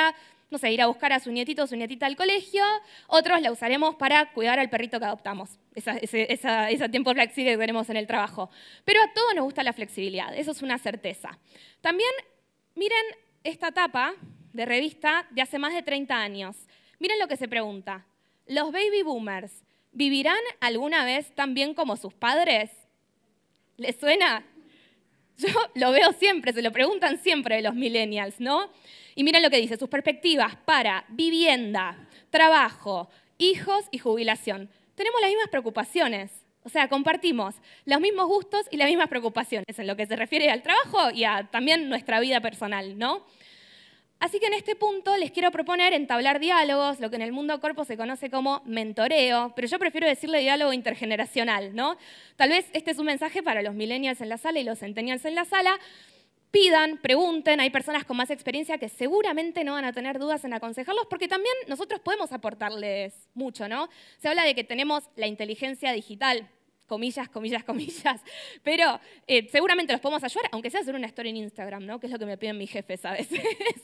no sé, ir a buscar a su nietito o su nietita al colegio, otros la usaremos para cuidar al perrito que adoptamos, ese tiempo flexible que tenemos en el trabajo. Pero a todos nos gusta la flexibilidad, eso es una certeza. También miren esta tapa de revista de hace más de 30 años. Miren lo que se pregunta. ¿Los baby boomers vivirán alguna vez tan bien como sus padres? ¿Les suena? Yo lo veo siempre, se lo preguntan siempre de los millennials, ¿no? Y miren lo que dice, sus perspectivas para vivienda, trabajo, hijos y jubilación. Tenemos las mismas preocupaciones, o sea, compartimos los mismos gustos y las mismas preocupaciones en lo que se refiere al trabajo y a también nuestra vida personal, ¿no? Así que en este punto les quiero proponer entablar diálogos, lo que en el mundo corpo se conoce como mentoreo, pero yo prefiero decirle diálogo intergeneracional, ¿no? Tal vez este es un mensaje para los millennials en la sala y los centennials en la sala. Pidan, pregunten, hay personas con más experiencia que seguramente no van a tener dudas en aconsejarlos, porque también nosotros podemos aportarles mucho, ¿no? Se habla de que tenemos la inteligencia digital, comillas, comillas, comillas, pero seguramente los podemos ayudar, aunque sea hacer una story en Instagram, ¿no? Que es lo que me piden mis jefes a veces.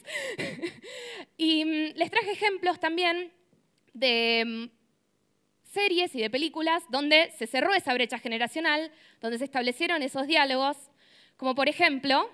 Y les traje ejemplos también de series y de películas donde se cerró esa brecha generacional, donde se establecieron esos diálogos, como por ejemplo,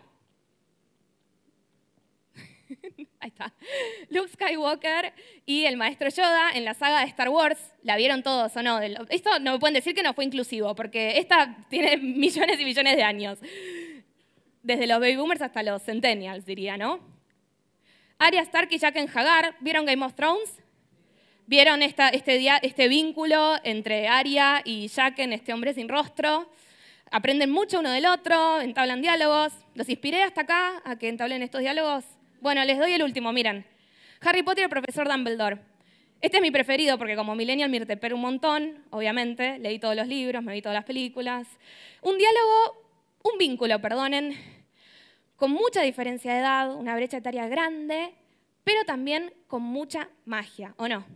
ahí está, Luke Skywalker y el maestro Yoda en la saga de Star Wars. ¿La vieron todos o no? Esto no me pueden decir que no fue inclusivo, porque esta tiene millones y millones de años. Desde los baby boomers hasta los centennials, diría, ¿no? Arya Stark y Jaqen H'ghar, ¿vieron Game of Thrones? ¿Vieron este vínculo entre Arya y Jaqen, este hombre sin rostro? Aprenden mucho uno del otro, entablan diálogos. ¿Los inspiré hasta acá a que entablen estos diálogos? Bueno, les doy el último, miren. Harry Potter y el profesor Dumbledore. Este es mi preferido porque como millennial me irtepero un montón, obviamente. Leí todos los libros, me vi todas las películas. Un vínculo, con mucha diferencia de edad, una brecha etaria grande, pero también con mucha magia, ¿o no?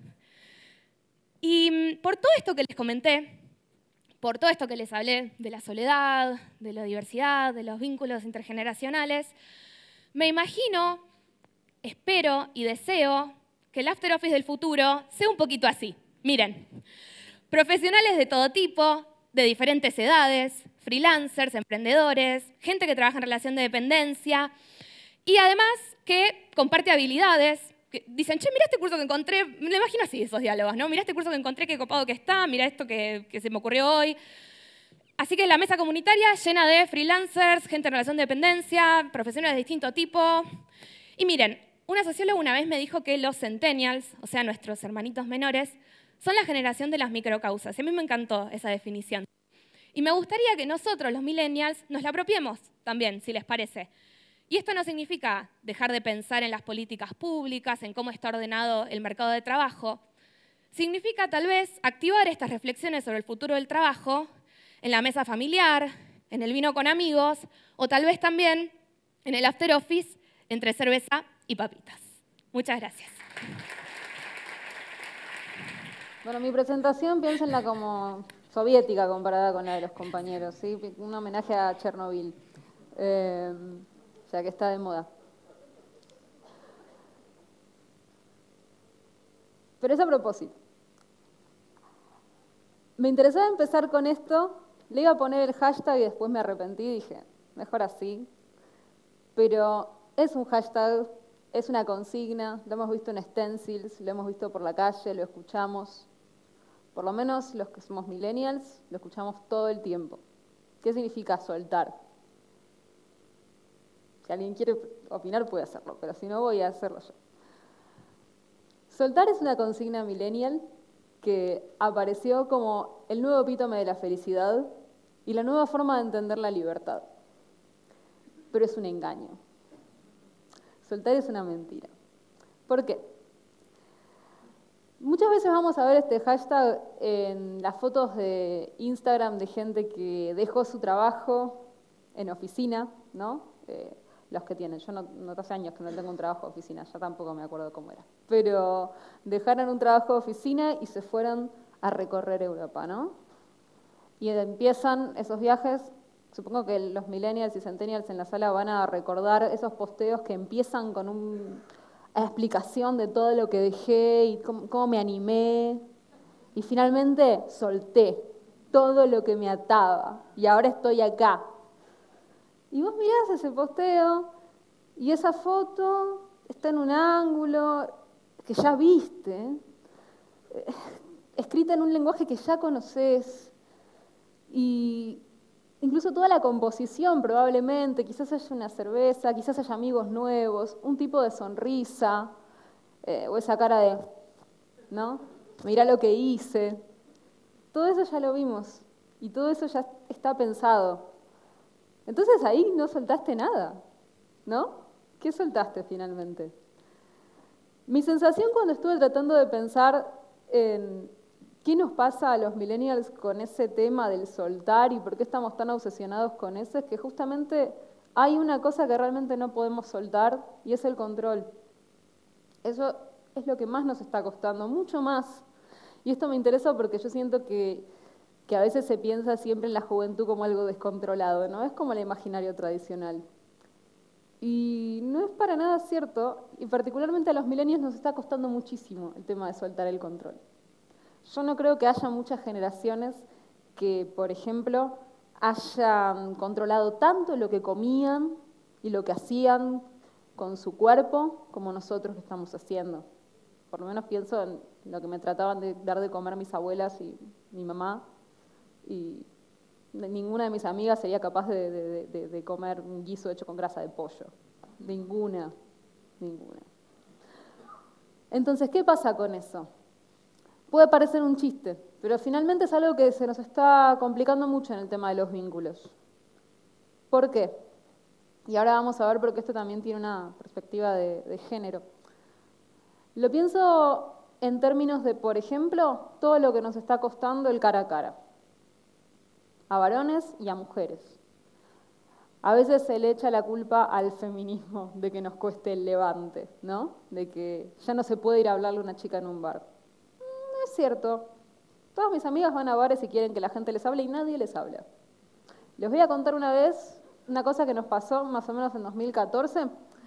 Y por todo esto que les comenté, por todo esto que les hablé de la soledad, de la diversidad, de los vínculos intergeneracionales, me imagino, espero y deseo que el After Office del futuro sea un poquito así. Miren, profesionales de todo tipo, de diferentes edades, freelancers, emprendedores, gente que trabaja en relación de dependencia y además que comparte habilidades. Que dicen, che, mira este curso que encontré, me imagino así esos diálogos, ¿no? Mira este curso que encontré, qué copado que está, mira esto que se me ocurrió hoy. Así que la mesa comunitaria llena de freelancers, gente en relación de dependencia, profesionales de distinto tipo. Y miren, una socióloga una vez me dijo que los centennials, o sea, nuestros hermanitos menores, son la generación de las microcausas. Y a mí me encantó esa definición. Y me gustaría que nosotros, los millennials, nos la apropiemos también, si les parece. Y esto no significa dejar de pensar en las políticas públicas, en cómo está ordenado el mercado de trabajo. Significa tal vez activar estas reflexiones sobre el futuro del trabajo en la mesa familiar, en el vino con amigos, o tal vez también en el after office entre cerveza y papitas. Muchas gracias. Bueno, mi presentación piénsenla como soviética comparada con la de los compañeros, ¿sí? Un homenaje a Chernobyl, ya que está de moda. Pero es a propósito. Me interesaba empezar con esto, le iba a poner el hashtag y después me arrepentí y dije, mejor así. Pero es un hashtag, es una consigna, lo hemos visto en stencils, lo hemos visto por la calle, lo escuchamos. Por lo menos los que somos millennials, lo escuchamos todo el tiempo. ¿Qué significa soltar? Si alguien quiere opinar puede hacerlo, pero si no voy a hacerlo yo. Soltar es una consigna millennial que apareció como el nuevo epítome de la felicidad y la nueva forma de entender la libertad. Pero es un engaño. Soltar es una mentira. ¿Por qué? Muchas veces vamos a ver este hashtag en las fotos de Instagram de gente que dejó su trabajo en oficina, ¿no? Los que tienen. Yo no hace años que no tengo un trabajo de oficina, ya tampoco me acuerdo cómo era. Pero dejaron un trabajo de oficina y se fueron a recorrer Europa, ¿no? Y empiezan esos viajes, supongo que los millennials y centennials en la sala van a recordar esos posteos que empiezan con un explicación de todo lo que dejé y cómo me animé. Y finalmente solté todo lo que me ataba y ahora estoy acá. Y vos mirás ese posteo y esa foto está en un ángulo que ya viste, escrita en un lenguaje que ya conoces, y incluso toda la composición probablemente, quizás haya una cerveza, quizás haya amigos nuevos, un tipo de sonrisa, o esa cara de, ¿no? Mirá lo que hice. Todo eso ya lo vimos y todo eso ya está pensado. Entonces ahí no soltaste nada, ¿no? ¿Qué soltaste finalmente? Mi sensación cuando estuve tratando de pensar en qué nos pasa a los millennials con ese tema del soltar y por qué estamos tan obsesionados con eso es que justamente hay una cosa que realmente no podemos soltar y es el control. Eso es lo que más nos está costando, mucho más. Y esto me interesa porque yo siento que a veces se piensa siempre en la juventud como algo descontrolado, ¿no? Es como el imaginario tradicional. Y no es para nada cierto, y particularmente a los millennials nos está costando muchísimo el tema de soltar el control. Yo no creo que haya muchas generaciones que, por ejemplo, hayan controlado tanto lo que comían y lo que hacían con su cuerpo como nosotros lo estamos haciendo. Por lo menos pienso en lo que me trataban de dar de comer mis abuelas y mi mamá, y ninguna de mis amigas sería capaz de comer un guiso hecho con grasa de pollo. Ninguna. Entonces, ¿qué pasa con eso? Puede parecer un chiste, pero finalmente es algo que se nos está complicando mucho en el tema de los vínculos. ¿Por qué? Y ahora vamos a ver porque esto también tiene una perspectiva de género. Lo pienso en términos de, por ejemplo, todo lo que nos está costando el cara a cara, a varones y a mujeres. A veces se le echa la culpa al feminismo de que nos cueste el levante, ¿no? De que ya no se puede ir a hablarle a una chica en un bar. No es cierto. Todas mis amigas van a bares y quieren que la gente les hable y nadie les habla. Les voy a contar una vez una cosa que nos pasó más o menos en 2014.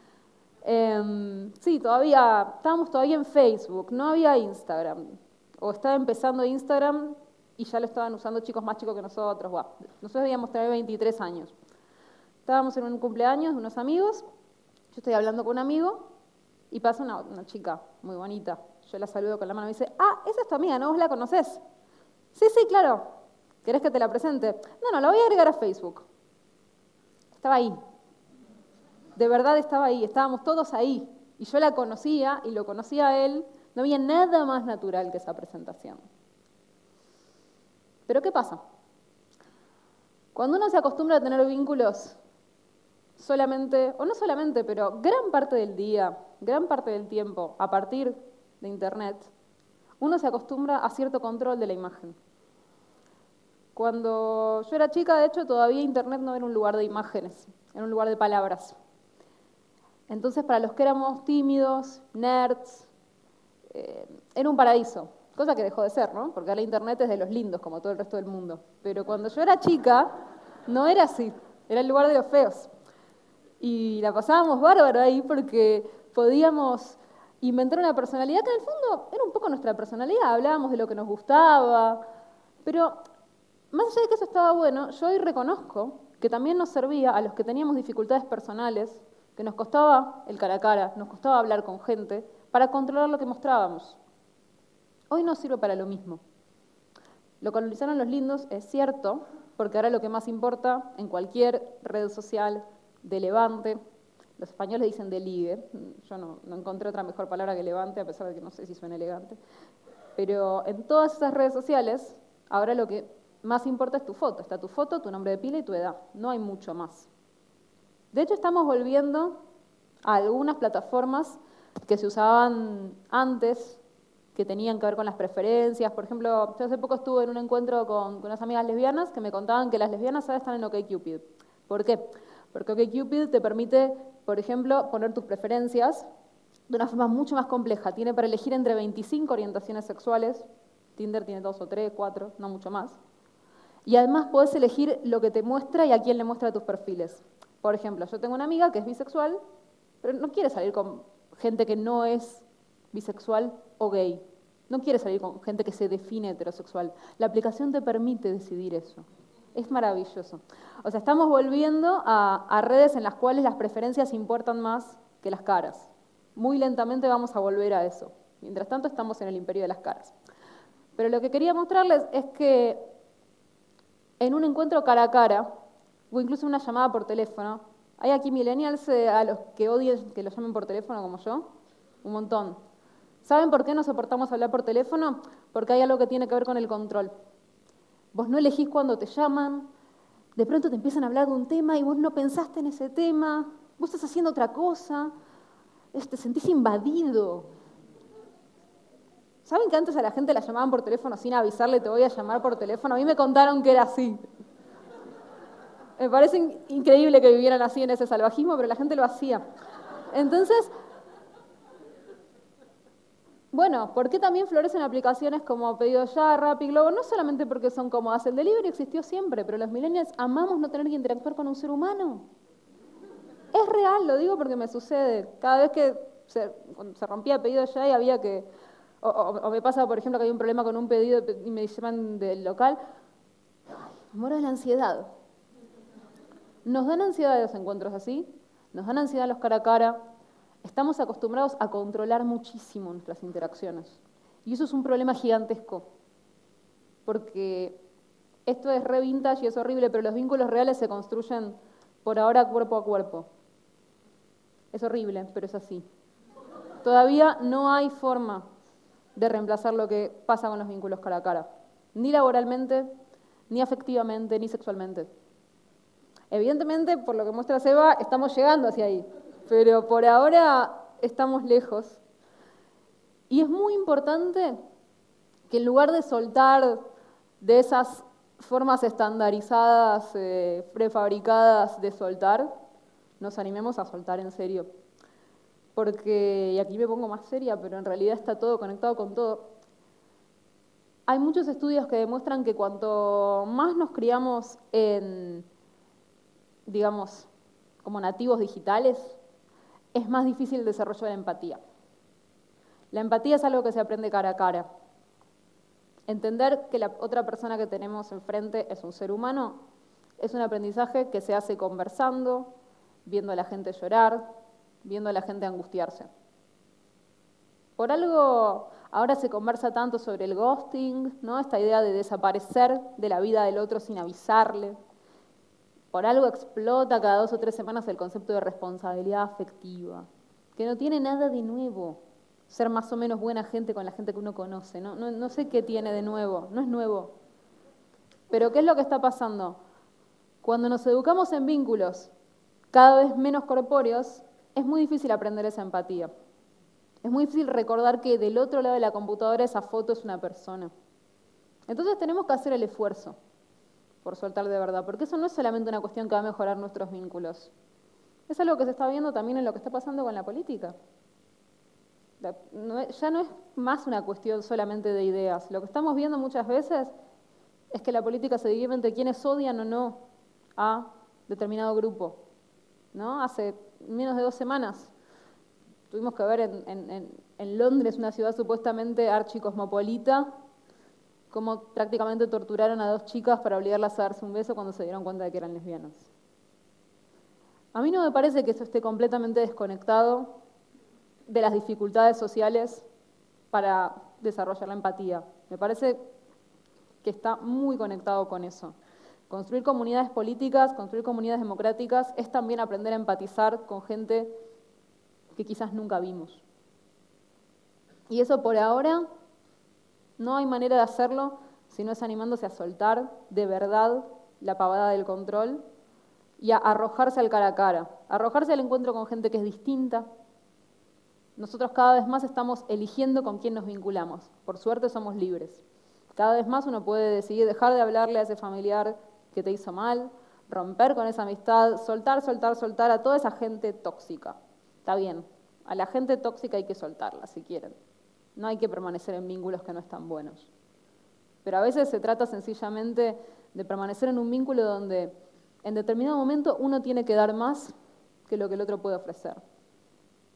Sí, estábamos todavía en Facebook, no había Instagram. O estaba empezando Instagram y ya lo estaban usando chicos más chicos que nosotros. Wow. Nosotros debíamos tener 23 años. Estábamos en un cumpleaños de unos amigos, yo estoy hablando con un amigo y pasa una chica muy bonita. Yo la saludo con la mano y me dice, esa es tu amiga, ¿no? ¿Vos la conocés? Sí, claro. ¿Querés que te la presente? No, la voy a agregar a Facebook. Estaba ahí. De verdad estaba ahí, estábamos todos ahí. Y yo la conocía y lo conocía a él. No había nada más natural que esa presentación. Pero ¿qué pasa? Cuando uno se acostumbra a tener vínculos solamente, o no solamente, pero gran parte del día, gran parte del tiempo, a partir de Internet, uno se acostumbra a cierto control de la imagen. Cuando yo era chica, de hecho, todavía Internet no era un lugar de imágenes, era un lugar de palabras. Entonces, para los que éramos tímidos, nerds, era un paraíso, cosa que dejó de ser, ¿no? Porque ahora Internet es de los lindos, como todo el resto del mundo. Pero cuando yo era chica, no era así, era el lugar de los feos. Y la pasábamos bárbaro ahí porque podíamos inventar una personalidad que en el fondo era un poco nuestra personalidad, hablábamos de lo que nos gustaba, pero más allá de que eso estaba bueno, yo hoy reconozco que también nos servía a los que teníamos dificultades personales, que nos costaba el cara a cara, nos costaba hablar con gente, para controlar lo que mostrábamos. Hoy no sirve para lo mismo. Lo colonizaron los lindos, es cierto, porque ahora lo que más importa en cualquier red social de levante, los españoles dicen de ligue, yo no encontré otra mejor palabra que levante, a pesar de que no sé si suena elegante, pero en todas esas redes sociales, ahora lo que más importa es tu foto. Está tu foto, tu nombre de pila y tu edad, no hay mucho más. De hecho, estamos volviendo a algunas plataformas que se usaban antes, que tenían que ver con las preferencias. Por ejemplo, yo hace poco estuve en un encuentro con unas amigas lesbianas que me contaban que las lesbianas ahora están en OkCupid. ¿Por qué? Porque OkCupid te permite, por ejemplo, poner tus preferencias de una forma mucho más compleja. Tiene para elegir entre 25 orientaciones sexuales. Tinder tiene 2 o 3, 4, no mucho más. Y además podés elegir lo que te muestra y a quién le muestra tus perfiles. Por ejemplo, yo tengo una amiga que es bisexual, pero no quiere salir con gente que no es bisexual o gay. No quiere salir con gente que se define heterosexual. La aplicación te permite decidir eso. Es maravilloso. O sea, estamos volviendo a redes en las cuales las preferencias importan más que las caras. Muy lentamente vamos a volver a eso. Mientras tanto, estamos en el imperio de las caras. Pero lo que quería mostrarles es que en un encuentro cara a cara, o incluso una llamada por teléfono, hay aquí millennials a los que odien que lo llamen por teléfono como yo, un montón. ¿Saben por qué no soportamos hablar por teléfono? Porque hay algo que tiene que ver con el control. Vos no elegís cuando te llaman, de pronto te empiezan a hablar de un tema y vos no pensaste en ese tema, vos estás haciendo otra cosa, te sentís invadido. ¿Saben que antes a la gente la llamaban por teléfono sin avisarle, te voy a llamar por teléfono? A mí me contaron que era así. Me parece increíble que vivieran así en ese salvajismo, pero la gente lo hacía. Entonces, bueno, ¿por qué también florecen aplicaciones como Pedido Ya, Rappi, Globo? No solamente porque son cómodas, el delivery existió siempre, pero los millennials amamos no tener que interactuar con un ser humano. Es real, lo digo porque me sucede. Cada vez que cuando se rompía Pedido Ya y había que... O me pasa, por ejemplo, que hay un problema con un pedido y me llaman del local, me muero de la ansiedad. Nos dan ansiedad los encuentros así, nos dan ansiedad los cara a cara. Estamos acostumbrados a controlar muchísimo nuestras interacciones. Y eso es un problema gigantesco. Porque esto es re vintage y es horrible, pero los vínculos reales se construyen por ahora cuerpo a cuerpo. Es horrible, pero es así. Todavía no hay forma de reemplazar lo que pasa con los vínculos cara a cara. Ni laboralmente, ni afectivamente, ni sexualmente. Evidentemente, por lo que muestra Seba, estamos llegando hacia ahí. Pero por ahora estamos lejos. Y es muy importante que en lugar de soltar de esas formas estandarizadas, prefabricadas de soltar, nos animemos a soltar en serio. Porque, y aquí me pongo más seria, pero en realidad está todo conectado con todo. Hay muchos estudios que demuestran que cuanto más nos criamos en, digamos, como nativos digitales, es más difícil el desarrollo de la empatía. La empatía es algo que se aprende cara a cara. Entender que la otra persona que tenemos enfrente es un ser humano es un aprendizaje que se hace conversando, viendo a la gente llorar, viendo a la gente angustiarse. Por algo ahora se conversa tanto sobre el ghosting, ¿no? Esta idea de desaparecer de la vida del otro sin avisarle. Por algo explota cada 2 o 3 semanas el concepto de responsabilidad afectiva, que no tiene nada de nuevo. Ser más o menos buena gente con la gente que uno conoce. No sé qué tiene de nuevo, no es nuevo. Pero ¿qué es lo que está pasando? Cuando nos educamos en vínculos cada vez menos corpóreos, es muy difícil aprender esa empatía. Es muy difícil recordar que del otro lado de la computadora esa foto es una persona. Entonces tenemos que hacer el esfuerzo por soltar de verdad, porque eso no es solamente una cuestión que va a mejorar nuestros vínculos. Es algo que se está viendo también en lo que está pasando con la política. Ya no es más una cuestión solamente de ideas. Lo que estamos viendo muchas veces es que la política se divide entre quienes odian o no a determinado grupo. ¿No? Hace menos de 2 semanas tuvimos que ver en Londres, una ciudad supuestamente archicosmopolita, cómo prácticamente torturaron a 2 chicas para obligarlas a darse un beso cuando se dieron cuenta de que eran lesbianas. A mí no me parece que eso esté completamente desconectado de las dificultades sociales para desarrollar la empatía. Me parece que está muy conectado con eso. Construir comunidades políticas, construir comunidades democráticas, es también aprender a empatizar con gente que quizás nunca vimos. Y eso por ahora no hay manera de hacerlo si no es animándose a soltar de verdad la pavada del control y a arrojarse al cara a cara, arrojarse al encuentro con gente que es distinta. Nosotros cada vez más estamos eligiendo con quién nos vinculamos. Por suerte somos libres. Cada vez más uno puede decidir dejar de hablarle a ese familiar que te hizo mal, romper con esa amistad, soltar a toda esa gente tóxica. Está bien, a la gente tóxica hay que soltarla si quieren. No hay que permanecer en vínculos que no están buenos. Pero a veces se trata sencillamente de permanecer en un vínculo donde en determinado momento uno tiene que dar más que lo que el otro puede ofrecer.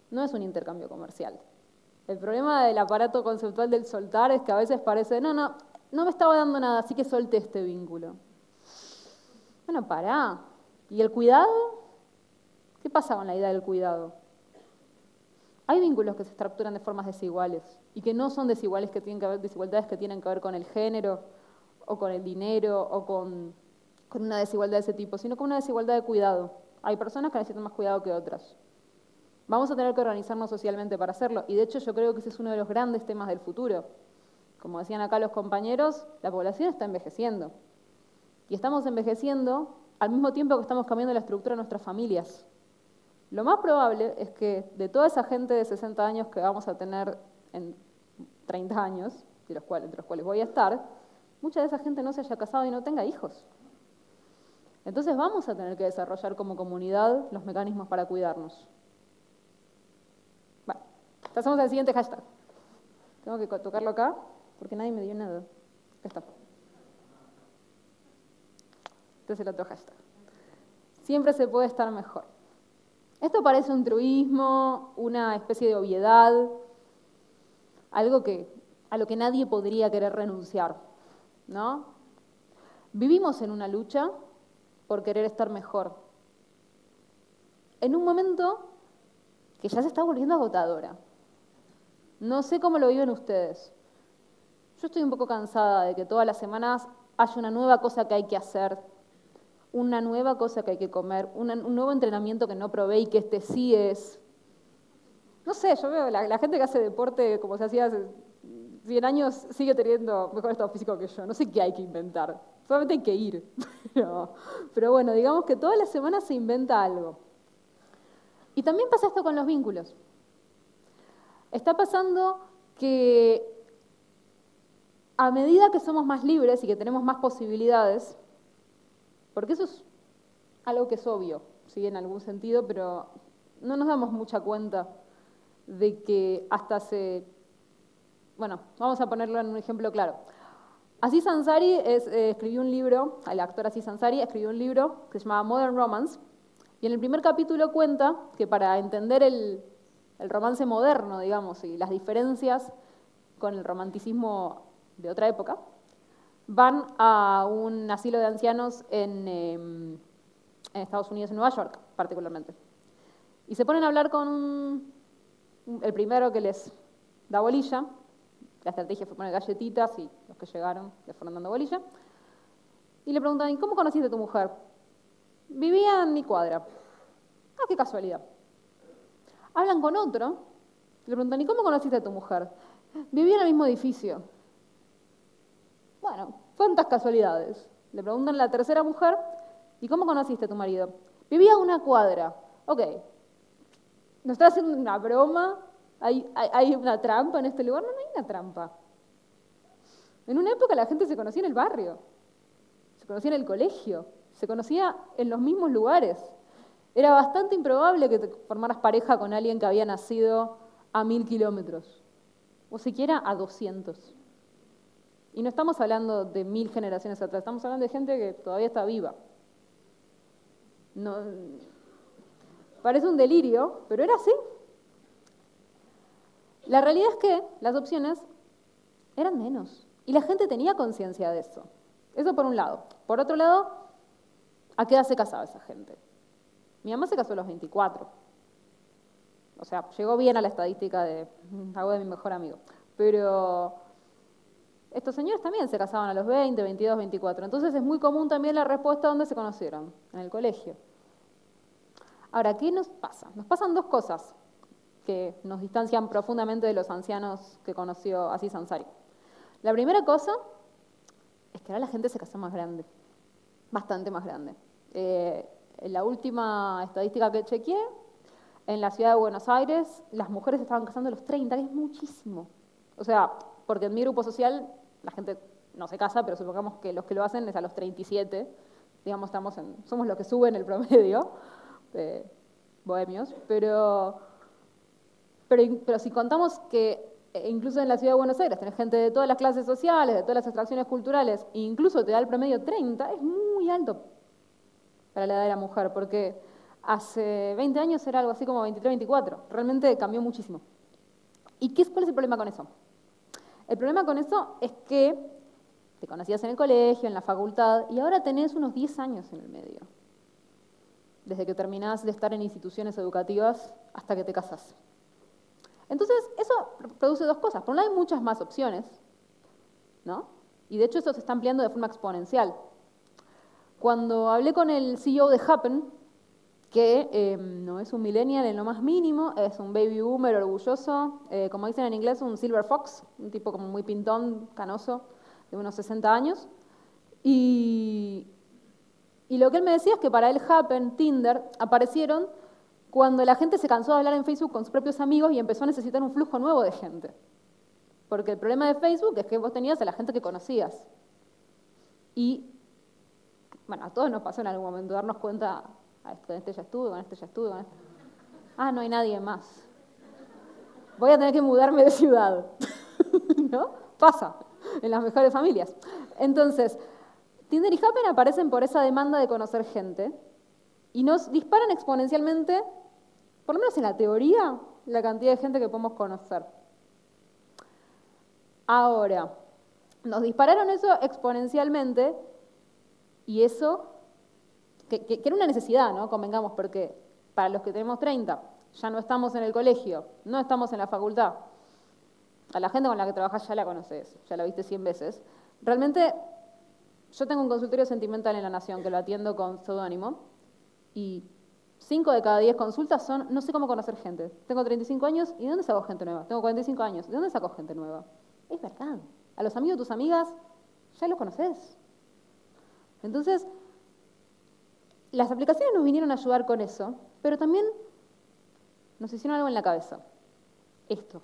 no es un intercambio comercial. El problema del aparato conceptual del soltar es que a veces parece, no me estaba dando nada, así que solté este vínculo. Bueno, pará. ¿Y el cuidado? ¿Qué pasa con la idea del cuidado? Hay vínculos que se estructuran de formas desiguales y que no son desiguales, que tienen que haber desigualdades que tienen que ver con el género o con el dinero o con una desigualdad de ese tipo, sino con una desigualdad de cuidado. Hay personas que necesitan más cuidado que otras. Vamos a tener que organizarnos socialmente para hacerlo y de hecho yo creo que ese es uno de los grandes temas del futuro. Como decían acá los compañeros, la población está envejeciendo y estamos envejeciendo al mismo tiempo que estamos cambiando la estructura de nuestras familias. Lo más probable es que de toda esa gente de 60 años que vamos a tener en 30 años, entre los cuales voy a estar, mucha de esa gente no se haya casado y no tenga hijos. Entonces vamos a tener que desarrollar como comunidad los mecanismos para cuidarnos. Bueno, pasamos al siguiente hashtag. Tengo que tocarlo acá porque nadie me dio nada. Acá está. Este es el otro hashtag. Siempre se puede estar mejor. Esto parece un truismo, una especie de obviedad, algo a lo que nadie podría querer renunciar, ¿no? Vivimos en una lucha por querer estar mejor. En un momento que ya se está volviendo agotadora. No sé cómo lo viven ustedes. Yo estoy un poco cansada de que todas las semanas haya una nueva cosa que hay que hacer, una nueva cosa que hay que comer, un nuevo entrenamiento que no probé y que este sí es. No sé, yo veo la gente que hace deporte como se hacía hace 100 años sigue teniendo mejor estado físico que yo. No sé qué hay que inventar, solamente hay que ir. Pero bueno, digamos que todas las semanas se inventa algo. Y también pasa esto con los vínculos. Está pasando que a medida que somos más libres y que tenemos más posibilidades, porque eso es algo que es obvio, ¿sí? En algún sentido, pero no nos damos mucha cuenta de que hasta hace... Bueno, vamos a ponerlo en un ejemplo claro. Aziz Ansari escribió un libro, el actor Aziz Ansari escribió un libro que se llamaba Modern Romance, y en el primer capítulo cuenta que para entender el romance moderno, digamos, y las diferencias con el romanticismo de otra época, van a un asilo de ancianos en Estados Unidos, en Nueva York, particularmente. Y se ponen a hablar con el primero que les da bolilla. La estrategia fue poner galletitas y los que llegaron les fueron dando bolilla. Y le preguntan, ¿y cómo conociste a tu mujer? Vivía en mi cuadra. Ah, qué casualidad. Hablan con otro, le preguntan, ¿y cómo conociste a tu mujer? Vivía en el mismo edificio. Bueno, ¿cuántas casualidades? Le preguntan a la tercera mujer, ¿y cómo conociste a tu marido? Vivía a una cuadra. Ok, ¿nos está haciendo una broma? ¿Hay una trampa en este lugar? No, no hay una trampa. En una época la gente se conocía en el barrio, se conocía en el colegio, se conocía en los mismos lugares. Era bastante improbable que te formaras pareja con alguien que había nacido a 1000 kilómetros, o siquiera a 200. Y no estamos hablando de 1000 generaciones atrás, estamos hablando de gente que todavía está viva. No, parece un delirio, pero era así. La realidad es que las opciones eran menos y la gente tenía conciencia de eso. Eso por un lado. Por otro lado, ¿a qué edad se casaba esa gente? Mi mamá se casó a los 24. O sea, llegó bien a la estadística de mi mejor amigo. Pero estos señores también se casaban a los 20, 22, 24. Entonces es muy común también la respuesta ¿dónde se conocieron? En el colegio. Ahora, ¿qué nos pasa? Nos pasan dos cosas que nos distancian profundamente de los ancianos que conoció Aziz Ansari. La primera cosa es que ahora la gente se casa más grande, bastante más grande. En la última estadística que chequeé, en la ciudad de Buenos Aires, las mujeres estaban casando a los 30, que es muchísimo. O sea, porque en mi grupo social la gente no se casa, pero supongamos que los que lo hacen es a los 37. Digamos, somos los que suben el promedio, bohemios. Pero si contamos que incluso en la ciudad de Buenos Aires tenés gente de todas las clases sociales, de todas las extracciones culturales, e incluso te da el promedio 30, es muy alto para la edad de la mujer, porque Hace 20 años era algo así como 23, 24. Realmente cambió muchísimo. ¿Y cuál es el problema con eso? El problema con eso es que te conocías en el colegio, en la facultad, y ahora tenés unos 10 años en el medio. Desde que terminás de estar en instituciones educativas hasta que te casás. Entonces, eso produce dos cosas. Por un lado, hay muchas más opciones, ¿no? Y de hecho eso se está ampliando de forma exponencial. Cuando hablé con el CEO de Happen, que no es un millennial en lo más mínimo, es un baby boomer orgulloso, como dicen en inglés, un silver fox, un tipo como muy pintón, canoso, de unos 60 años. Y lo que él me decía es que para él Happen, Tinder, aparecieron cuando la gente se cansó de hablar en Facebook con sus propios amigos y empezó a necesitar un flujo nuevo de gente. Porque el problema de Facebook es que vos tenías a la gente que conocías. Y, bueno, a todos nos pasó en algún momento darnos cuenta, con este ya estuve, con este ya estuve, con este. Ah, no hay nadie más. Voy a tener que mudarme de ciudad. ¿No? Pasa en las mejores familias. Entonces, Tinder y Happen aparecen por esa demanda de conocer gente y nos disparan exponencialmente, por lo menos en la teoría, la cantidad de gente que podemos conocer. Ahora, nos dispararon eso exponencialmente y eso, que era una necesidad, ¿no? Convengamos, porque para los que tenemos 30, ya no estamos en el colegio, no estamos en la facultad, a la gente con la que trabajas ya la conoces, ya la viste 100 veces. Realmente, yo tengo un consultorio sentimental en La Nación que lo atiendo con seudónimo y 5 de cada 10 consultas son, no sé cómo conocer gente. Tengo 35 años y ¿de dónde saco gente nueva? Tengo 45 años, ¿de dónde saco gente nueva? Es verdad. A los amigos de tus amigas ya los conoces. Entonces, las aplicaciones nos vinieron a ayudar con eso, pero también nos hicieron algo en la cabeza. Esto.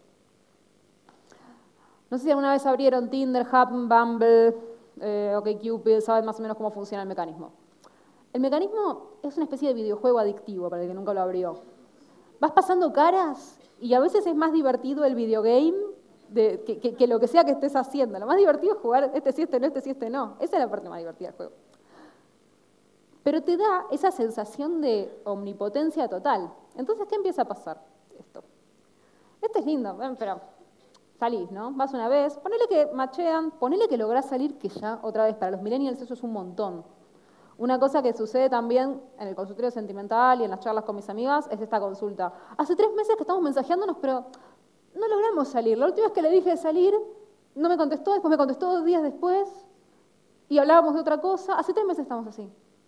No sé si alguna vez abrieron Tinder, Happen, Bumble, OkCupid, saben más o menos cómo funciona el mecanismo. El mecanismo es una especie de videojuego adictivo, para el que nunca lo abrió. Vas pasando caras y a veces es más divertido el videogame que lo que sea que estés haciendo. Lo más divertido es jugar este sí, este no, este sí, este no. Esa es la parte más divertida del juego. Pero te da esa sensación de omnipotencia total. Entonces, ¿qué empieza a pasar? Esto es lindo, pero salís, ¿no? Vas una vez, ponele que machean, ponele que lográs salir, que ya otra vez, para los millennials eso es un montón. Una cosa que sucede también en el consultorio sentimental y en las charlas con mis amigas es esta consulta. Hace 3 meses que estamos mensajeándonos, pero no logramos salir. La última vez que le dije de salir, no me contestó, después me contestó 2 días después y hablábamos de otra cosa. Hace 3 meses estamos así.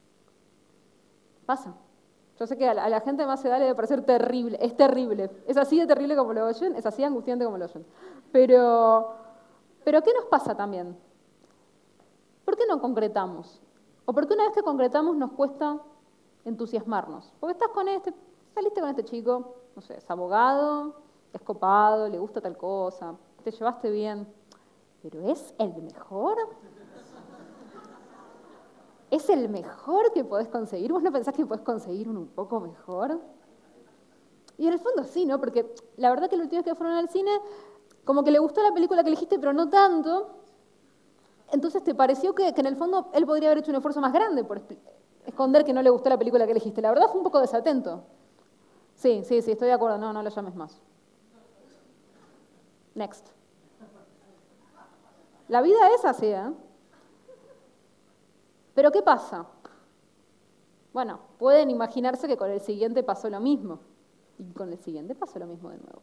Pasa. Yo sé que a la gente más edad le debe parecer terrible. Es terrible. Es así de terrible como lo oyen, es así de angustiante como lo oyen. Pero ¿qué nos pasa también? ¿Por qué no concretamos? ¿O por qué una vez que concretamos nos cuesta entusiasmarnos? Porque estás con saliste con este chico, no sé, es abogado, es copado, le gusta tal cosa, te llevaste bien, pero ¿es el mejor? ¿Es el mejor que podés conseguir? ¿Vos no pensás que podés conseguir uno un poco mejor? Y en el fondo sí, ¿no? Porque la verdad que la última vez que fueron al cine, como que le gustó la película que elegiste, pero no tanto. Entonces te pareció que en el fondo él podría haber hecho un esfuerzo más grande por esconder que no le gustó la película que elegiste. La verdad fue un poco desatento. Sí, estoy de acuerdo. No lo llames más. Next. La vida es así, ¿eh? Pero ¿qué pasa? Bueno, pueden imaginarse que con el siguiente pasó lo mismo. Y con el siguiente pasó lo mismo de nuevo.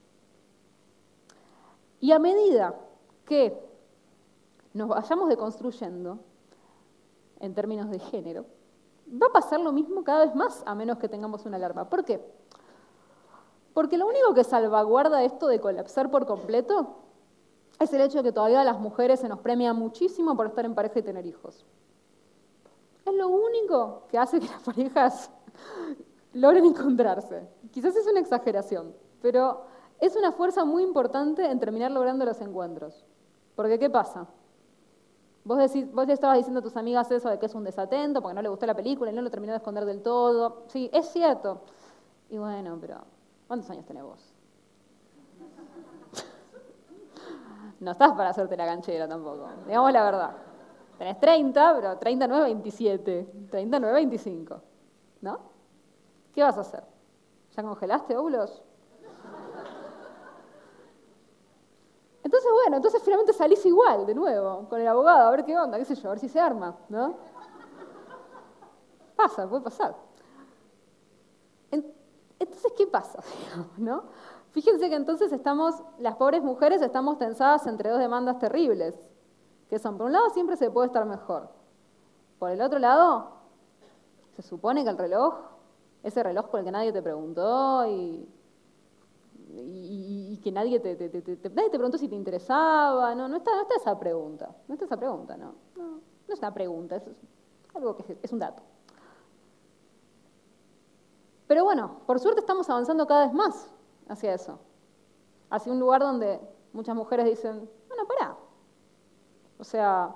Y a medida que nos vayamos deconstruyendo, en términos de género, va a pasar lo mismo cada vez más, a menos que tengamos una alarma. ¿Por qué? Porque lo único que salvaguarda esto de colapsar por completo es el hecho de que todavía a las mujeres se nos premia muchísimo por estar en pareja y tener hijos. Es lo único que hace que las parejas logren encontrarse. Quizás es una exageración, pero es una fuerza muy importante en terminar logrando los encuentros. Porque ¿qué pasa? Vos le estabas diciendo a tus amigas eso de que es un desatento, porque no le gustó la película y no lo terminó de esconder del todo. Sí, es cierto. Y bueno, pero ¿cuántos años tenés vos? No estás para hacerte la canchera tampoco, digamos la verdad. Tenés 30, pero 30 no es 27, 30 no es 25, ¿no? ¿Qué vas a hacer? ¿Ya congelaste óvulos? Entonces, bueno, finalmente salís igual, de nuevo, con el abogado, a ver qué onda, qué sé yo, a ver si se arma, ¿no? Pasa, puede pasar. Entonces, ¿qué pasa? ¿No? Fíjense que entonces las pobres mujeres estamos tensadas entre dos demandas terribles, que son, por un lado, siempre se puede estar mejor. Por el otro lado, se supone que el reloj, ese reloj por el que nadie te preguntó y que nadie te preguntó si te interesaba, no está esa pregunta, no está esa pregunta, no es una pregunta, es algo que es un dato. Pero bueno, por suerte estamos avanzando cada vez más hacia eso, hacia un lugar donde muchas mujeres dicen, bueno, pará, o sea,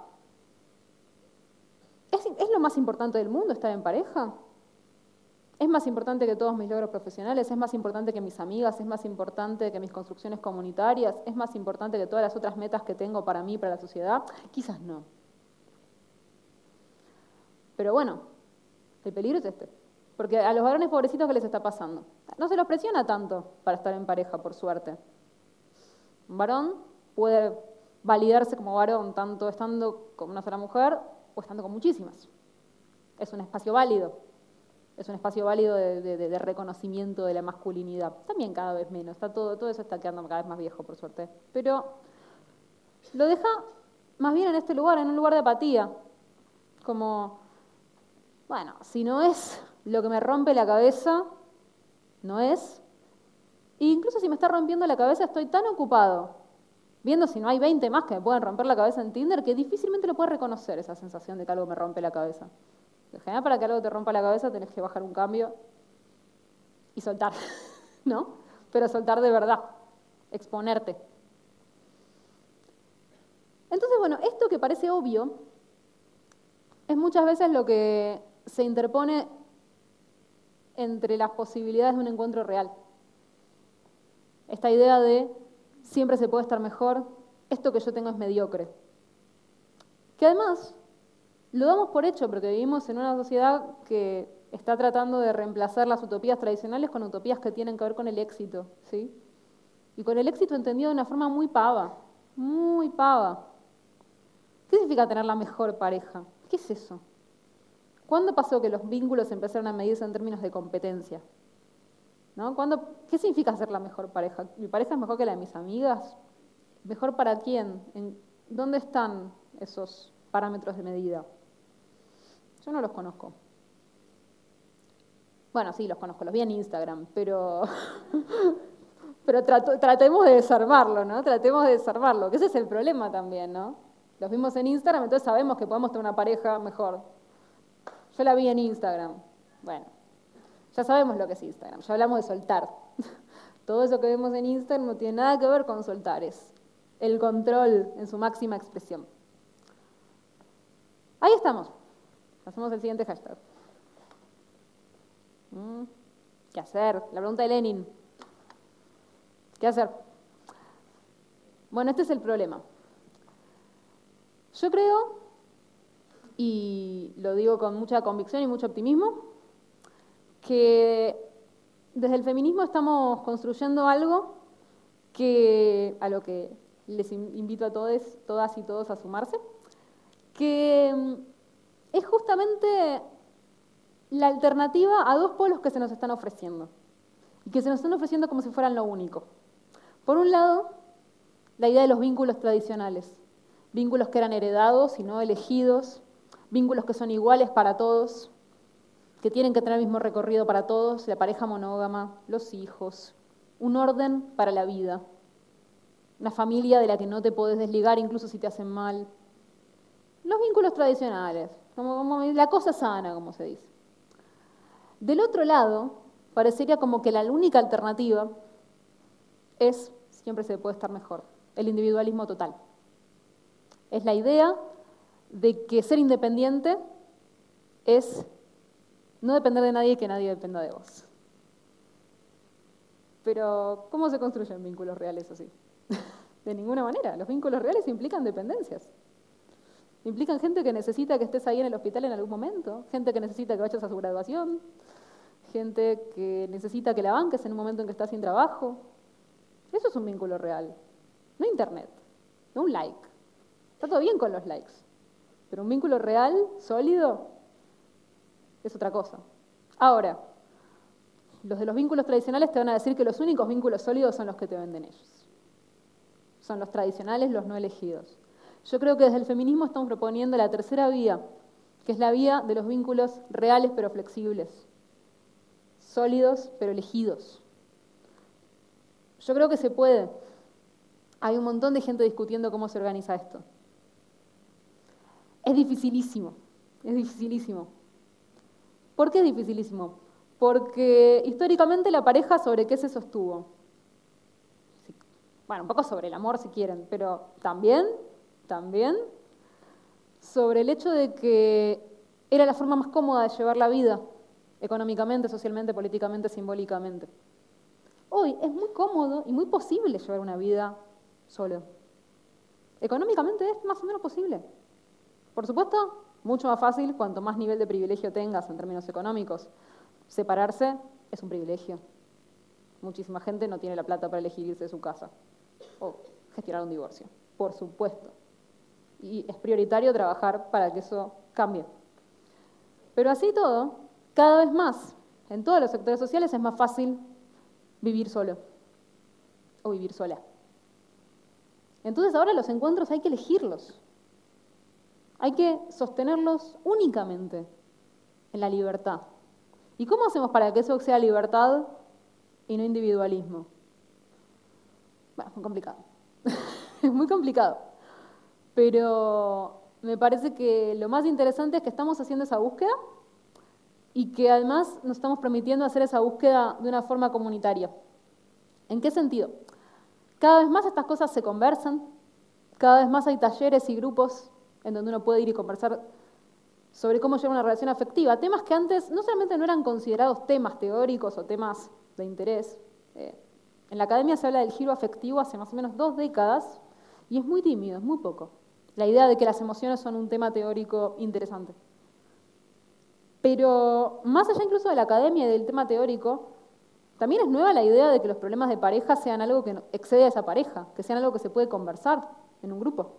¿es lo más importante del mundo estar en pareja? ¿Es más importante que todos mis logros profesionales? ¿Es más importante que mis amigas? ¿Es más importante que mis construcciones comunitarias? ¿Es más importante que todas las otras metas que tengo para mí y para la sociedad? Quizás no. Pero bueno, el peligro es este. Porque a los varones pobrecitos, ¿qué les está pasando? No se los presiona tanto para estar en pareja, por suerte. Un varón puede validarse como varón tanto estando con una sola mujer o estando con muchísimas. Es un espacio válido. Es un espacio válido de reconocimiento de la masculinidad. También cada vez menos. Todo eso está quedando cada vez más viejo, por suerte. Pero lo deja más bien en este lugar, en un lugar de apatía. Como, bueno, si no es lo que me rompe la cabeza, no es. E incluso si me está rompiendo la cabeza, estoy tan ocupado viendo si no hay 20 más que me pueden romper la cabeza en Tinder, que difícilmente lo puedo reconocer, esa sensación de que algo me rompe la cabeza. En general, para que algo te rompa la cabeza tenés que bajar un cambio y soltar, ¿no? Pero soltar de verdad, exponerte. Entonces, bueno, esto que parece obvio es muchas veces lo que se interpone entre las posibilidades de un encuentro real. Esta idea de siempre se puede estar mejor, esto que yo tengo es mediocre. Que además lo damos por hecho porque vivimos en una sociedad que está tratando de reemplazar las utopías tradicionales con utopías que tienen que ver con el éxito, ¿sí? Y con el éxito entendido de una forma muy pava, muy pava. ¿Qué significa tener la mejor pareja? ¿Qué es eso? ¿Cuándo pasó que los vínculos empezaron a medirse en términos de competencia? ¿No? ¿Qué significa ser la mejor pareja? ¿Mi pareja es mejor que la de mis amigas? ¿Mejor para quién? ¿Dónde están esos parámetros de medida? Yo no los conozco. Bueno, sí, los conozco, los vi en Instagram, pero tratemos de desarmarlo, ¿no? Tratemos de desarmarlo, que ese es el problema también, ¿no? Los vimos en Instagram, entonces sabemos que podemos tener una pareja mejor. Yo la vi en Instagram. Bueno, ya sabemos lo que es Instagram, ya hablamos de soltar. Todo eso que vemos en Instagram no tiene nada que ver con soltar, es el control en su máxima expresión. Ahí estamos. Hacemos el siguiente hashtag. ¿Qué hacer? La pregunta de Lenin. ¿Qué hacer? Bueno, este es el problema. Yo creo, y lo digo con mucha convicción y mucho optimismo, que desde el feminismo estamos construyendo algo a lo que les invito a todos, todas y todos a sumarse, que es justamente la alternativa a dos polos que se nos están ofreciendo, y que se nos están ofreciendo como si fueran lo único. Por un lado, la idea de los vínculos tradicionales, vínculos que eran heredados y no elegidos, vínculos que son iguales para todos, que tienen que tener el mismo recorrido para todos, la pareja monógama, los hijos, un orden para la vida, una familia de la que no te podés desligar incluso si te hacen mal. Los vínculos tradicionales, como la cosa sana, como se dice. Del otro lado, parecería como que la única alternativa es, siempre se puede estar mejor, el individualismo total. Es la idea de que ser independiente es no depender de nadie y que nadie dependa de vos. Pero, ¿cómo se construyen vínculos reales así? De ninguna manera. Los vínculos reales implican dependencias. Implican gente que necesita que estés ahí en el hospital en algún momento, gente que necesita que vayas a su graduación, gente que necesita que la banques en un momento en que está sin trabajo. Eso es un vínculo real, no internet, no un like. Está todo bien con los likes, pero un vínculo real, sólido, es otra cosa. Ahora, los de los vínculos tradicionales te van a decir que los únicos vínculos sólidos son los que te venden ellos. Son los tradicionales, los no elegidos. Yo creo que desde el feminismo estamos proponiendo la tercera vía, que es la vía de los vínculos reales pero flexibles, sólidos pero elegidos. Yo creo que se puede. Hay un montón de gente discutiendo cómo se organiza esto. Es dificilísimo, es dificilísimo. ¿Por qué es dificilísimo? Porque históricamente la pareja, ¿sobre qué se sostuvo? Bueno, un poco sobre el amor si quieren, pero también sobre el hecho de que era la forma más cómoda de llevar la vida, económicamente, socialmente, políticamente, simbólicamente. Hoy es muy cómodo y muy posible llevar una vida solo. Económicamente es más o menos posible. Por supuesto, mucho más fácil cuanto más nivel de privilegio tengas en términos económicos. Separarse es un privilegio. Muchísima gente no tiene la plata para elegir irse de su casa o gestionar un divorcio, por supuesto. Y es prioritario trabajar para que eso cambie. Pero así todo, cada vez más, en todos los sectores sociales es más fácil vivir solo o vivir sola. Entonces ahora los encuentros hay que elegirlos. Hay que sostenerlos únicamente en la libertad. ¿Y cómo hacemos para que eso sea libertad y no individualismo? Bueno, es muy complicado. Es muy complicado. Pero me parece que lo más interesante es que estamos haciendo esa búsqueda y que además nos estamos permitiendo hacer esa búsqueda de una forma comunitaria. ¿En qué sentido? Cada vez más estas cosas se conversan, cada vez más hay talleres y grupos en donde uno puede ir y conversar sobre cómo llevar una relación afectiva, temas que antes no solamente no eran considerados temas teóricos o temas de interés. En la academia se habla del giro afectivo hace más o menos 2 décadas y es muy tímido, es muy poco. La idea de que las emociones son un tema teórico interesante. Pero más allá incluso de la academia y del tema teórico, también es nueva la idea de que los problemas de pareja sean algo que excede a esa pareja, que sean algo que se puede conversar en un grupo.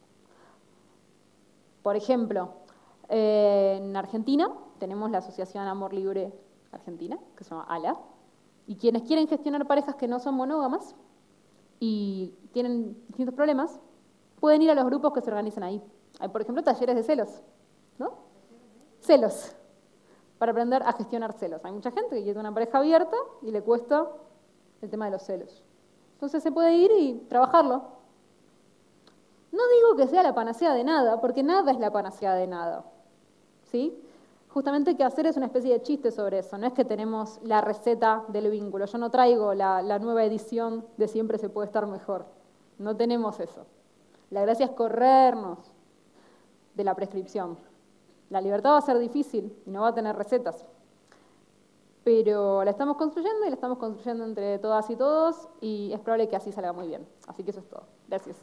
Por ejemplo, en Argentina tenemos la Asociación Amor Libre Argentina, que se llama ALA, y quienes quieren gestionar parejas que no son monógamas y tienen distintos problemas, pueden ir a los grupos que se organizan ahí. Hay, por ejemplo, talleres de celos, ¿no? Celos, para aprender a gestionar celos. Hay mucha gente que tiene una pareja abierta y le cuesta el tema de los celos. Entonces se puede ir y trabajarlo. No digo que sea la panacea de nada, porque nada es la panacea de nada, ¿sí? Justamente que hacer es una especie de chiste sobre eso, no es que tenemos la receta del vínculo. Yo no traigo la nueva edición de Siempre se puede estar mejor. No tenemos eso. La gracia es corrernos de la prescripción. La libertad va a ser difícil y no va a tener recetas. Pero la estamos construyendo y la estamos construyendo entre todas y todos y es probable que así salga muy bien. Así que eso es todo. Gracias.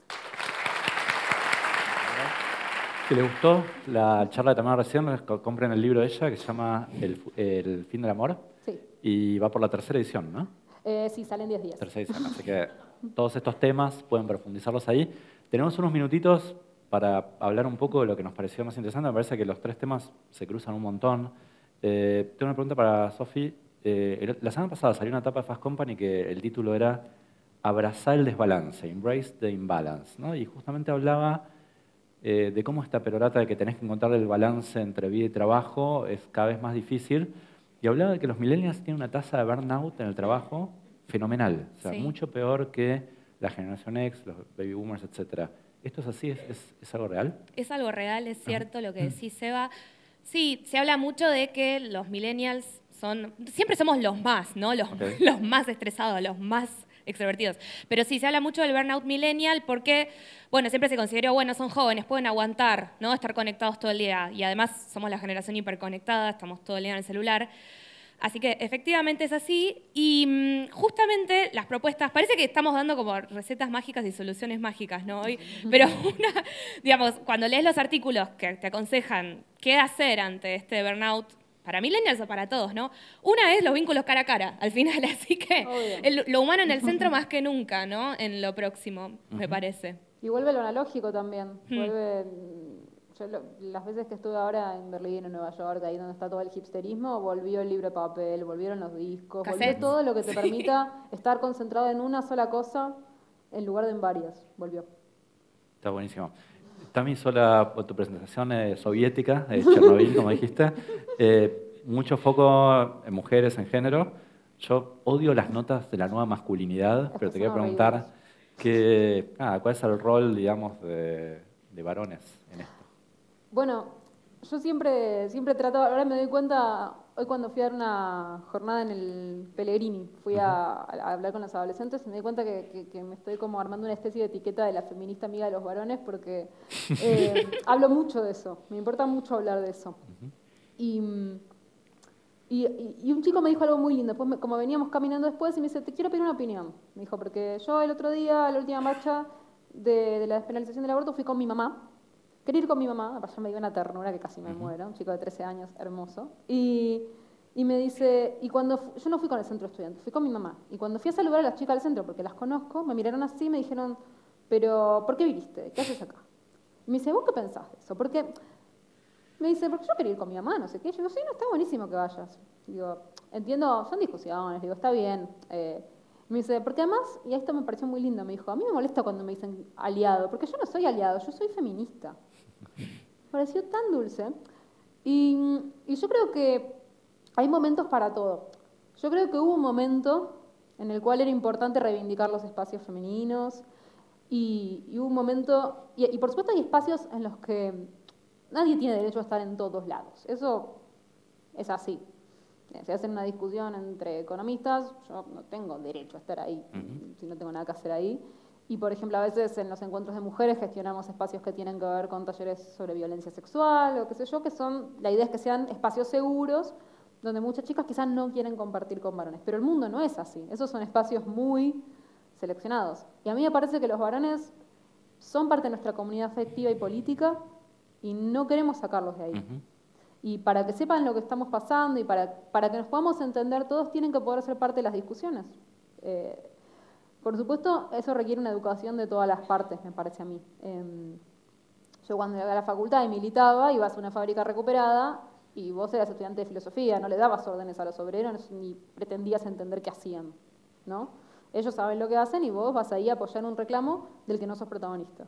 Si les gustó la charla de Tamara recién, compren el libro de ella que se llama El fin del amor. Sí. Y va por la 3ª edición, ¿no? Sí, salen 10 días. 3ª edición, así que todos estos temas pueden profundizarlos ahí. Tenemos unos minutitos para hablar un poco de lo que nos pareció más interesante. Me parece que los 3 temas se cruzan un montón. Tengo una pregunta para Sofi. La semana pasada salió una etapa de Fast Company que el título era Abrazar el desbalance, Embrace the Imbalance, ¿no? Y justamente hablaba de cómo esta perorata de que tenés que encontrar el balance entre vida y trabajo es cada vez más difícil. Y hablaba de que los millennials tienen una tasa de burnout en el trabajo fenomenal, o sea, Sí. mucho peor que la generación X, los baby boomers, etc. ¿Esto es así? ¿Es algo real? Es algo real, es cierto lo que decís, Seba. Sí, se habla mucho de que los millennials siempre somos los más, ¿no? Los más estresados, los más extrovertidos. Pero sí, se habla mucho del burnout millennial porque, bueno, siempre se consideró, bueno, son jóvenes, pueden aguantar, ¿no? Estar conectados todo el día. Y además somos la generación hiperconectada, estamos todo el día en el celular. Así que efectivamente es así y justamente las propuestas, parece que estamos dando como recetas mágicas y soluciones mágicas, ¿no? Hoy, pero digamos, cuando lees los artículos que te aconsejan qué hacer ante este burnout, para millennials o para todos, ¿no? Una es los vínculos cara a cara, al final, así que Obvio. lo humano en el centro más que nunca, ¿no? En lo próximo, me parece. Y vuelve lo analógico también. Vuelve, las veces que estuve ahora en Berlín, en Nueva York, ahí donde está todo el hipsterismo, volvió el libro de papel, volvieron los discos, volvió Cassettes. todo lo que te permita estar concentrado en una sola cosa en lugar de en varias. Volvió. Está buenísimo. Tami hizo tu presentación soviética, Chernobyl, como dijiste. Mucho foco en mujeres, en género. Yo odio las notas de la nueva masculinidad, pero te quería preguntar cuál es el rol, digamos, de varones en esto. Bueno, yo siempre trato, ahora me doy cuenta, hoy cuando fui a dar una jornada en el Pellegrini, fui a hablar con los adolescentes y me di cuenta que me estoy como armando una especie de etiqueta de la feminista amiga de los varones porque hablo mucho de eso, me importa mucho hablar de eso. Y un chico me dijo algo muy lindo, después como veníamos caminando después y me dice, te quiero pedir una opinión. Me dijo, porque yo el otro día, la última marcha de la despenalización del aborto, fui con mi mamá. Quería ir con mi mamá, aparte me dio una ternura que casi me muero, un chico de 13 años, hermoso. Y me dice, yo no fui con el centro estudiante, fui con mi mamá. Y cuando fui a saludar a las chicas del centro, porque las conozco, me miraron así y me dijeron, pero ¿por qué viniste? ¿Qué haces acá? Y me dice, ¿vos qué pensás de eso? Porque me dice, porque yo quería ir con mi mamá, no sé qué. Yo digo, sí, no, está buenísimo que vayas. Digo, entiendo, son discusiones, digo, está bien. Me dice, porque además, y esto me pareció muy lindo, me dijo, a mí me molesta cuando me dicen aliado, porque yo no soy aliado, yo soy feminista. Me pareció tan dulce. Y yo creo que hay momentos para todo. Yo creo que hubo un momento en el cual era importante reivindicar los espacios femeninos y hubo un momento, y por supuesto hay espacios en los que nadie tiene derecho a estar en todos lados. Eso es así. Si hacen una discusión entre economistas, yo no tengo derecho a estar ahí, si no tengo nada que hacer ahí. Y, por ejemplo, a veces en los encuentros de mujeres gestionamos espacios que tienen que ver con talleres sobre violencia sexual o qué sé yo, la idea es que sean espacios seguros donde muchas chicas quizás no quieren compartir con varones. Pero el mundo no es así, esos son espacios muy seleccionados. Y a mí me parece que los varones son parte de nuestra comunidad afectiva y política y no queremos sacarlos de ahí. Y para que sepan lo que estamos pasando y para que nos podamos entender todos, tienen que poder ser parte de las discusiones. Por supuesto, eso requiere una educación de todas las partes, me parece a mí. Yo cuando llegué a la facultad y militaba, ibas a una fábrica recuperada y vos eras estudiante de filosofía, no le dabas órdenes a los obreros ni pretendías entender qué hacían, ¿no? Ellos saben lo que hacen y vos vas ahí a apoyar un reclamo del que no sos protagonista.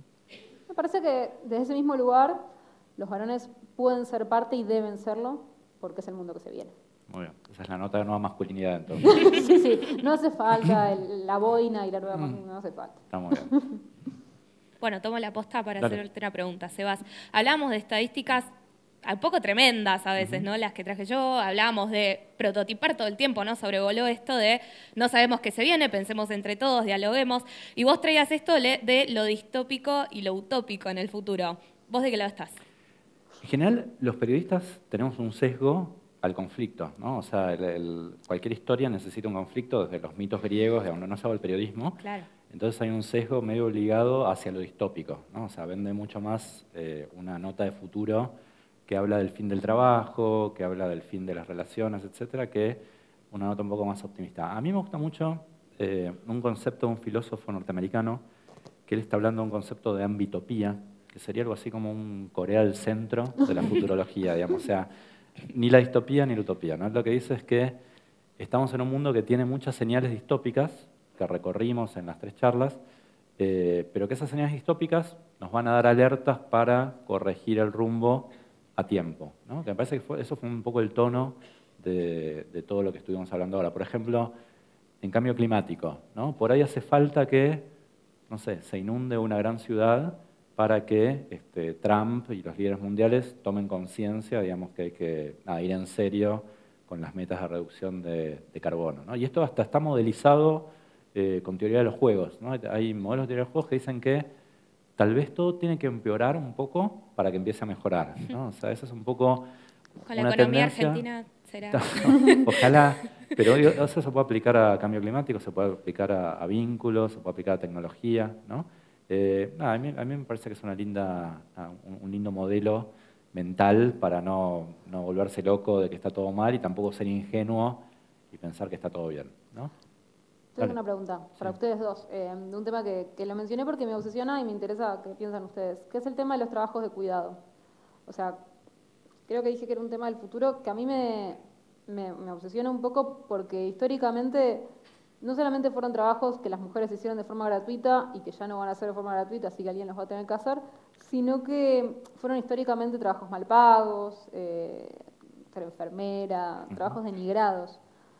Me parece que desde ese mismo lugar los varones pueden ser parte y deben serlo porque es el mundo que se viene. Muy bien, esa es la nota de nueva masculinidad entonces. Sí, no hace falta la boina y la nueva masculinidad, no hace falta. Está muy bien. Bueno, tomo la posta para Dale. hacerte una pregunta, Sebas. Hablamos de estadísticas un poco tremendas a veces, ¿no? Las que traje yo, hablamos de prototipar todo el tiempo, ¿no? Sobrevoló esto de no sabemos qué se viene, pensemos entre todos, dialoguemos. Y vos traías esto de lo distópico y lo utópico en el futuro. ¿Vos de qué lado estás? En general, los periodistas tenemos un sesgo al conflicto, ¿no? O sea, cualquier historia necesita un conflicto, desde los mitos griegos, de donde no se haga el periodismo. Claro. Entonces hay un sesgo medio obligado hacia lo distópico, ¿no? O sea, vende mucho más una nota de futuro que habla del fin del trabajo, que habla del fin de las relaciones, etcétera, que una nota un poco más optimista. A mí me gusta mucho un concepto de un filósofo norteamericano, que él está hablando de un concepto de ambitopía, que sería algo así como un Corea del centro de la futurología, digamos. O sea, ni la distopía ni la utopía, ¿no? Lo que dice es que estamos en un mundo que tiene muchas señales distópicas, que recorrimos en las 3 charlas, pero que esas señales distópicas nos van a dar alertas para corregir el rumbo a tiempo, ¿no? Que me parece que eso fue un poco el tono de todo lo que estuvimos hablando ahora. Por ejemplo, en cambio climático, ¿no? Por ahí hace falta que, no sé, se inunde una gran ciudad para que Trump y los líderes mundiales tomen conciencia, digamos, que hay que ir en serio con las metas de reducción de carbono, ¿no? Y esto hasta está modelizado con teoría de los juegos, ¿no? Hay modelos de teoría de los juegos que dicen que tal vez todo tiene que empeorar un poco para que empiece a mejorar, ¿no? O sea, esa es un poco Con la una economía tendencia. argentina será... Ojalá, pero eso se puede aplicar a cambio climático, se puede aplicar a vínculos, se puede aplicar a tecnología, ¿no? A mí me parece que es un lindo modelo mental para no volverse loco de que está todo mal y tampoco ser ingenuo y pensar que está todo bien, ¿no? Tengo una pregunta para ustedes dos, de un tema que lo mencioné porque me obsesiona y me interesa qué piensan ustedes, que es el tema de los trabajos de cuidado. O sea, creo que dije que era un tema del futuro que a mí me obsesiona un poco porque históricamente no solamente fueron trabajos que las mujeres hicieron de forma gratuita y que ya no van a hacer de forma gratuita, así que alguien los va a tener que hacer, sino que fueron históricamente trabajos mal pagos, ser enfermera, trabajos denigrados.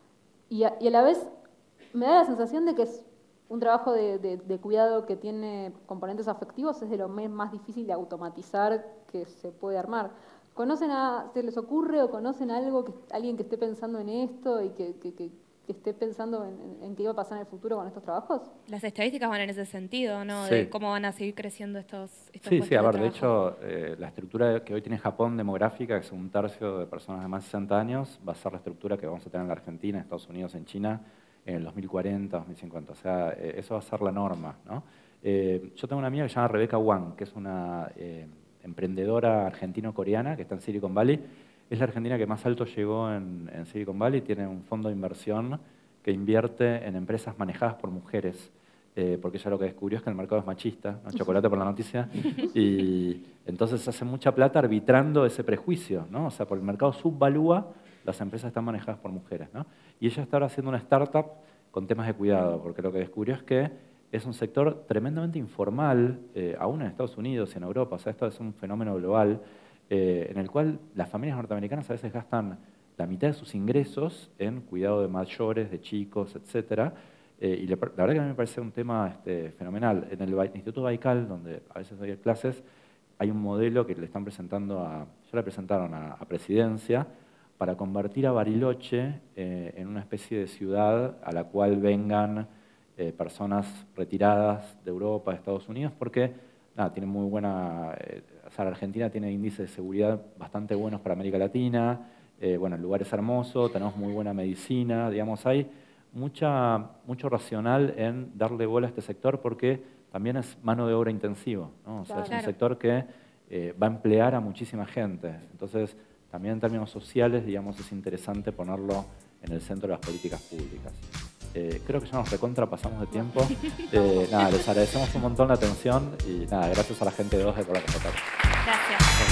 Y a la vez me da la sensación de que es un trabajo de cuidado que tiene componentes afectivos, es de lo más difícil de automatizar que se puede armar. ¿Se les ocurre o conocen alguien que esté pensando en esto y que esté pensando en qué iba a pasar en el futuro con estos trabajos? Las estadísticas van en ese sentido, ¿no? Sí. De cómo van a seguir creciendo estos Sí, a ver, de hecho, la estructura que hoy tiene Japón demográfica, que es 1/3 de personas de más de 60 años, va a ser la estructura que vamos a tener en la Argentina, en Estados Unidos, en China, en el 2040, 2050. O sea, eso va a ser la norma, ¿no? Yo tengo una amiga que se llama Rebecca Wang, que es una emprendedora argentino-coreana que está en Silicon Valley. Es la argentina que más alto llegó en Silicon Valley, tiene un fondo de inversión que invierte en empresas manejadas por mujeres, porque ella lo que descubrió es que el mercado es machista, ¿no? Chocolate por la noticia, y entonces hace mucha plata arbitrando ese prejuicio, ¿no? O sea, por el mercado subvalúa las empresas están manejadas por mujeres, ¿no? Y ella está ahora haciendo una startup con temas de cuidado, porque lo que descubrió es que es un sector tremendamente informal, aún en Estados Unidos y en Europa, o sea, esto es un fenómeno global, en el cual las familias norteamericanas a veces gastan la mitad de sus ingresos en cuidado de mayores, de chicos, etcétera. Y la verdad que a mí me parece un tema fenomenal. En el Instituto Baikal, donde a veces doy clases, hay un modelo que le están presentando ya le presentaron a Presidencia, para convertir a Bariloche en una especie de ciudad a la cual vengan personas retiradas de Europa, de Estados Unidos, porque tiene muy buena, o sea, la Argentina tiene índices de seguridad bastante buenos para América Latina, bueno, el lugar es hermoso, tenemos muy buena medicina, digamos, hay mucho racional en darle bola a este sector porque también es mano de obra intensiva, ¿no? O sea, es un sector que va a emplear a muchísima gente. Entonces, también en términos sociales, digamos, es interesante ponerlo en el centro de las políticas públicas. Creo que ya nos recontrapasamos de tiempo. Les agradecemos un montón la atención y gracias a la gente de OSDE por acompañarnos. Gracias.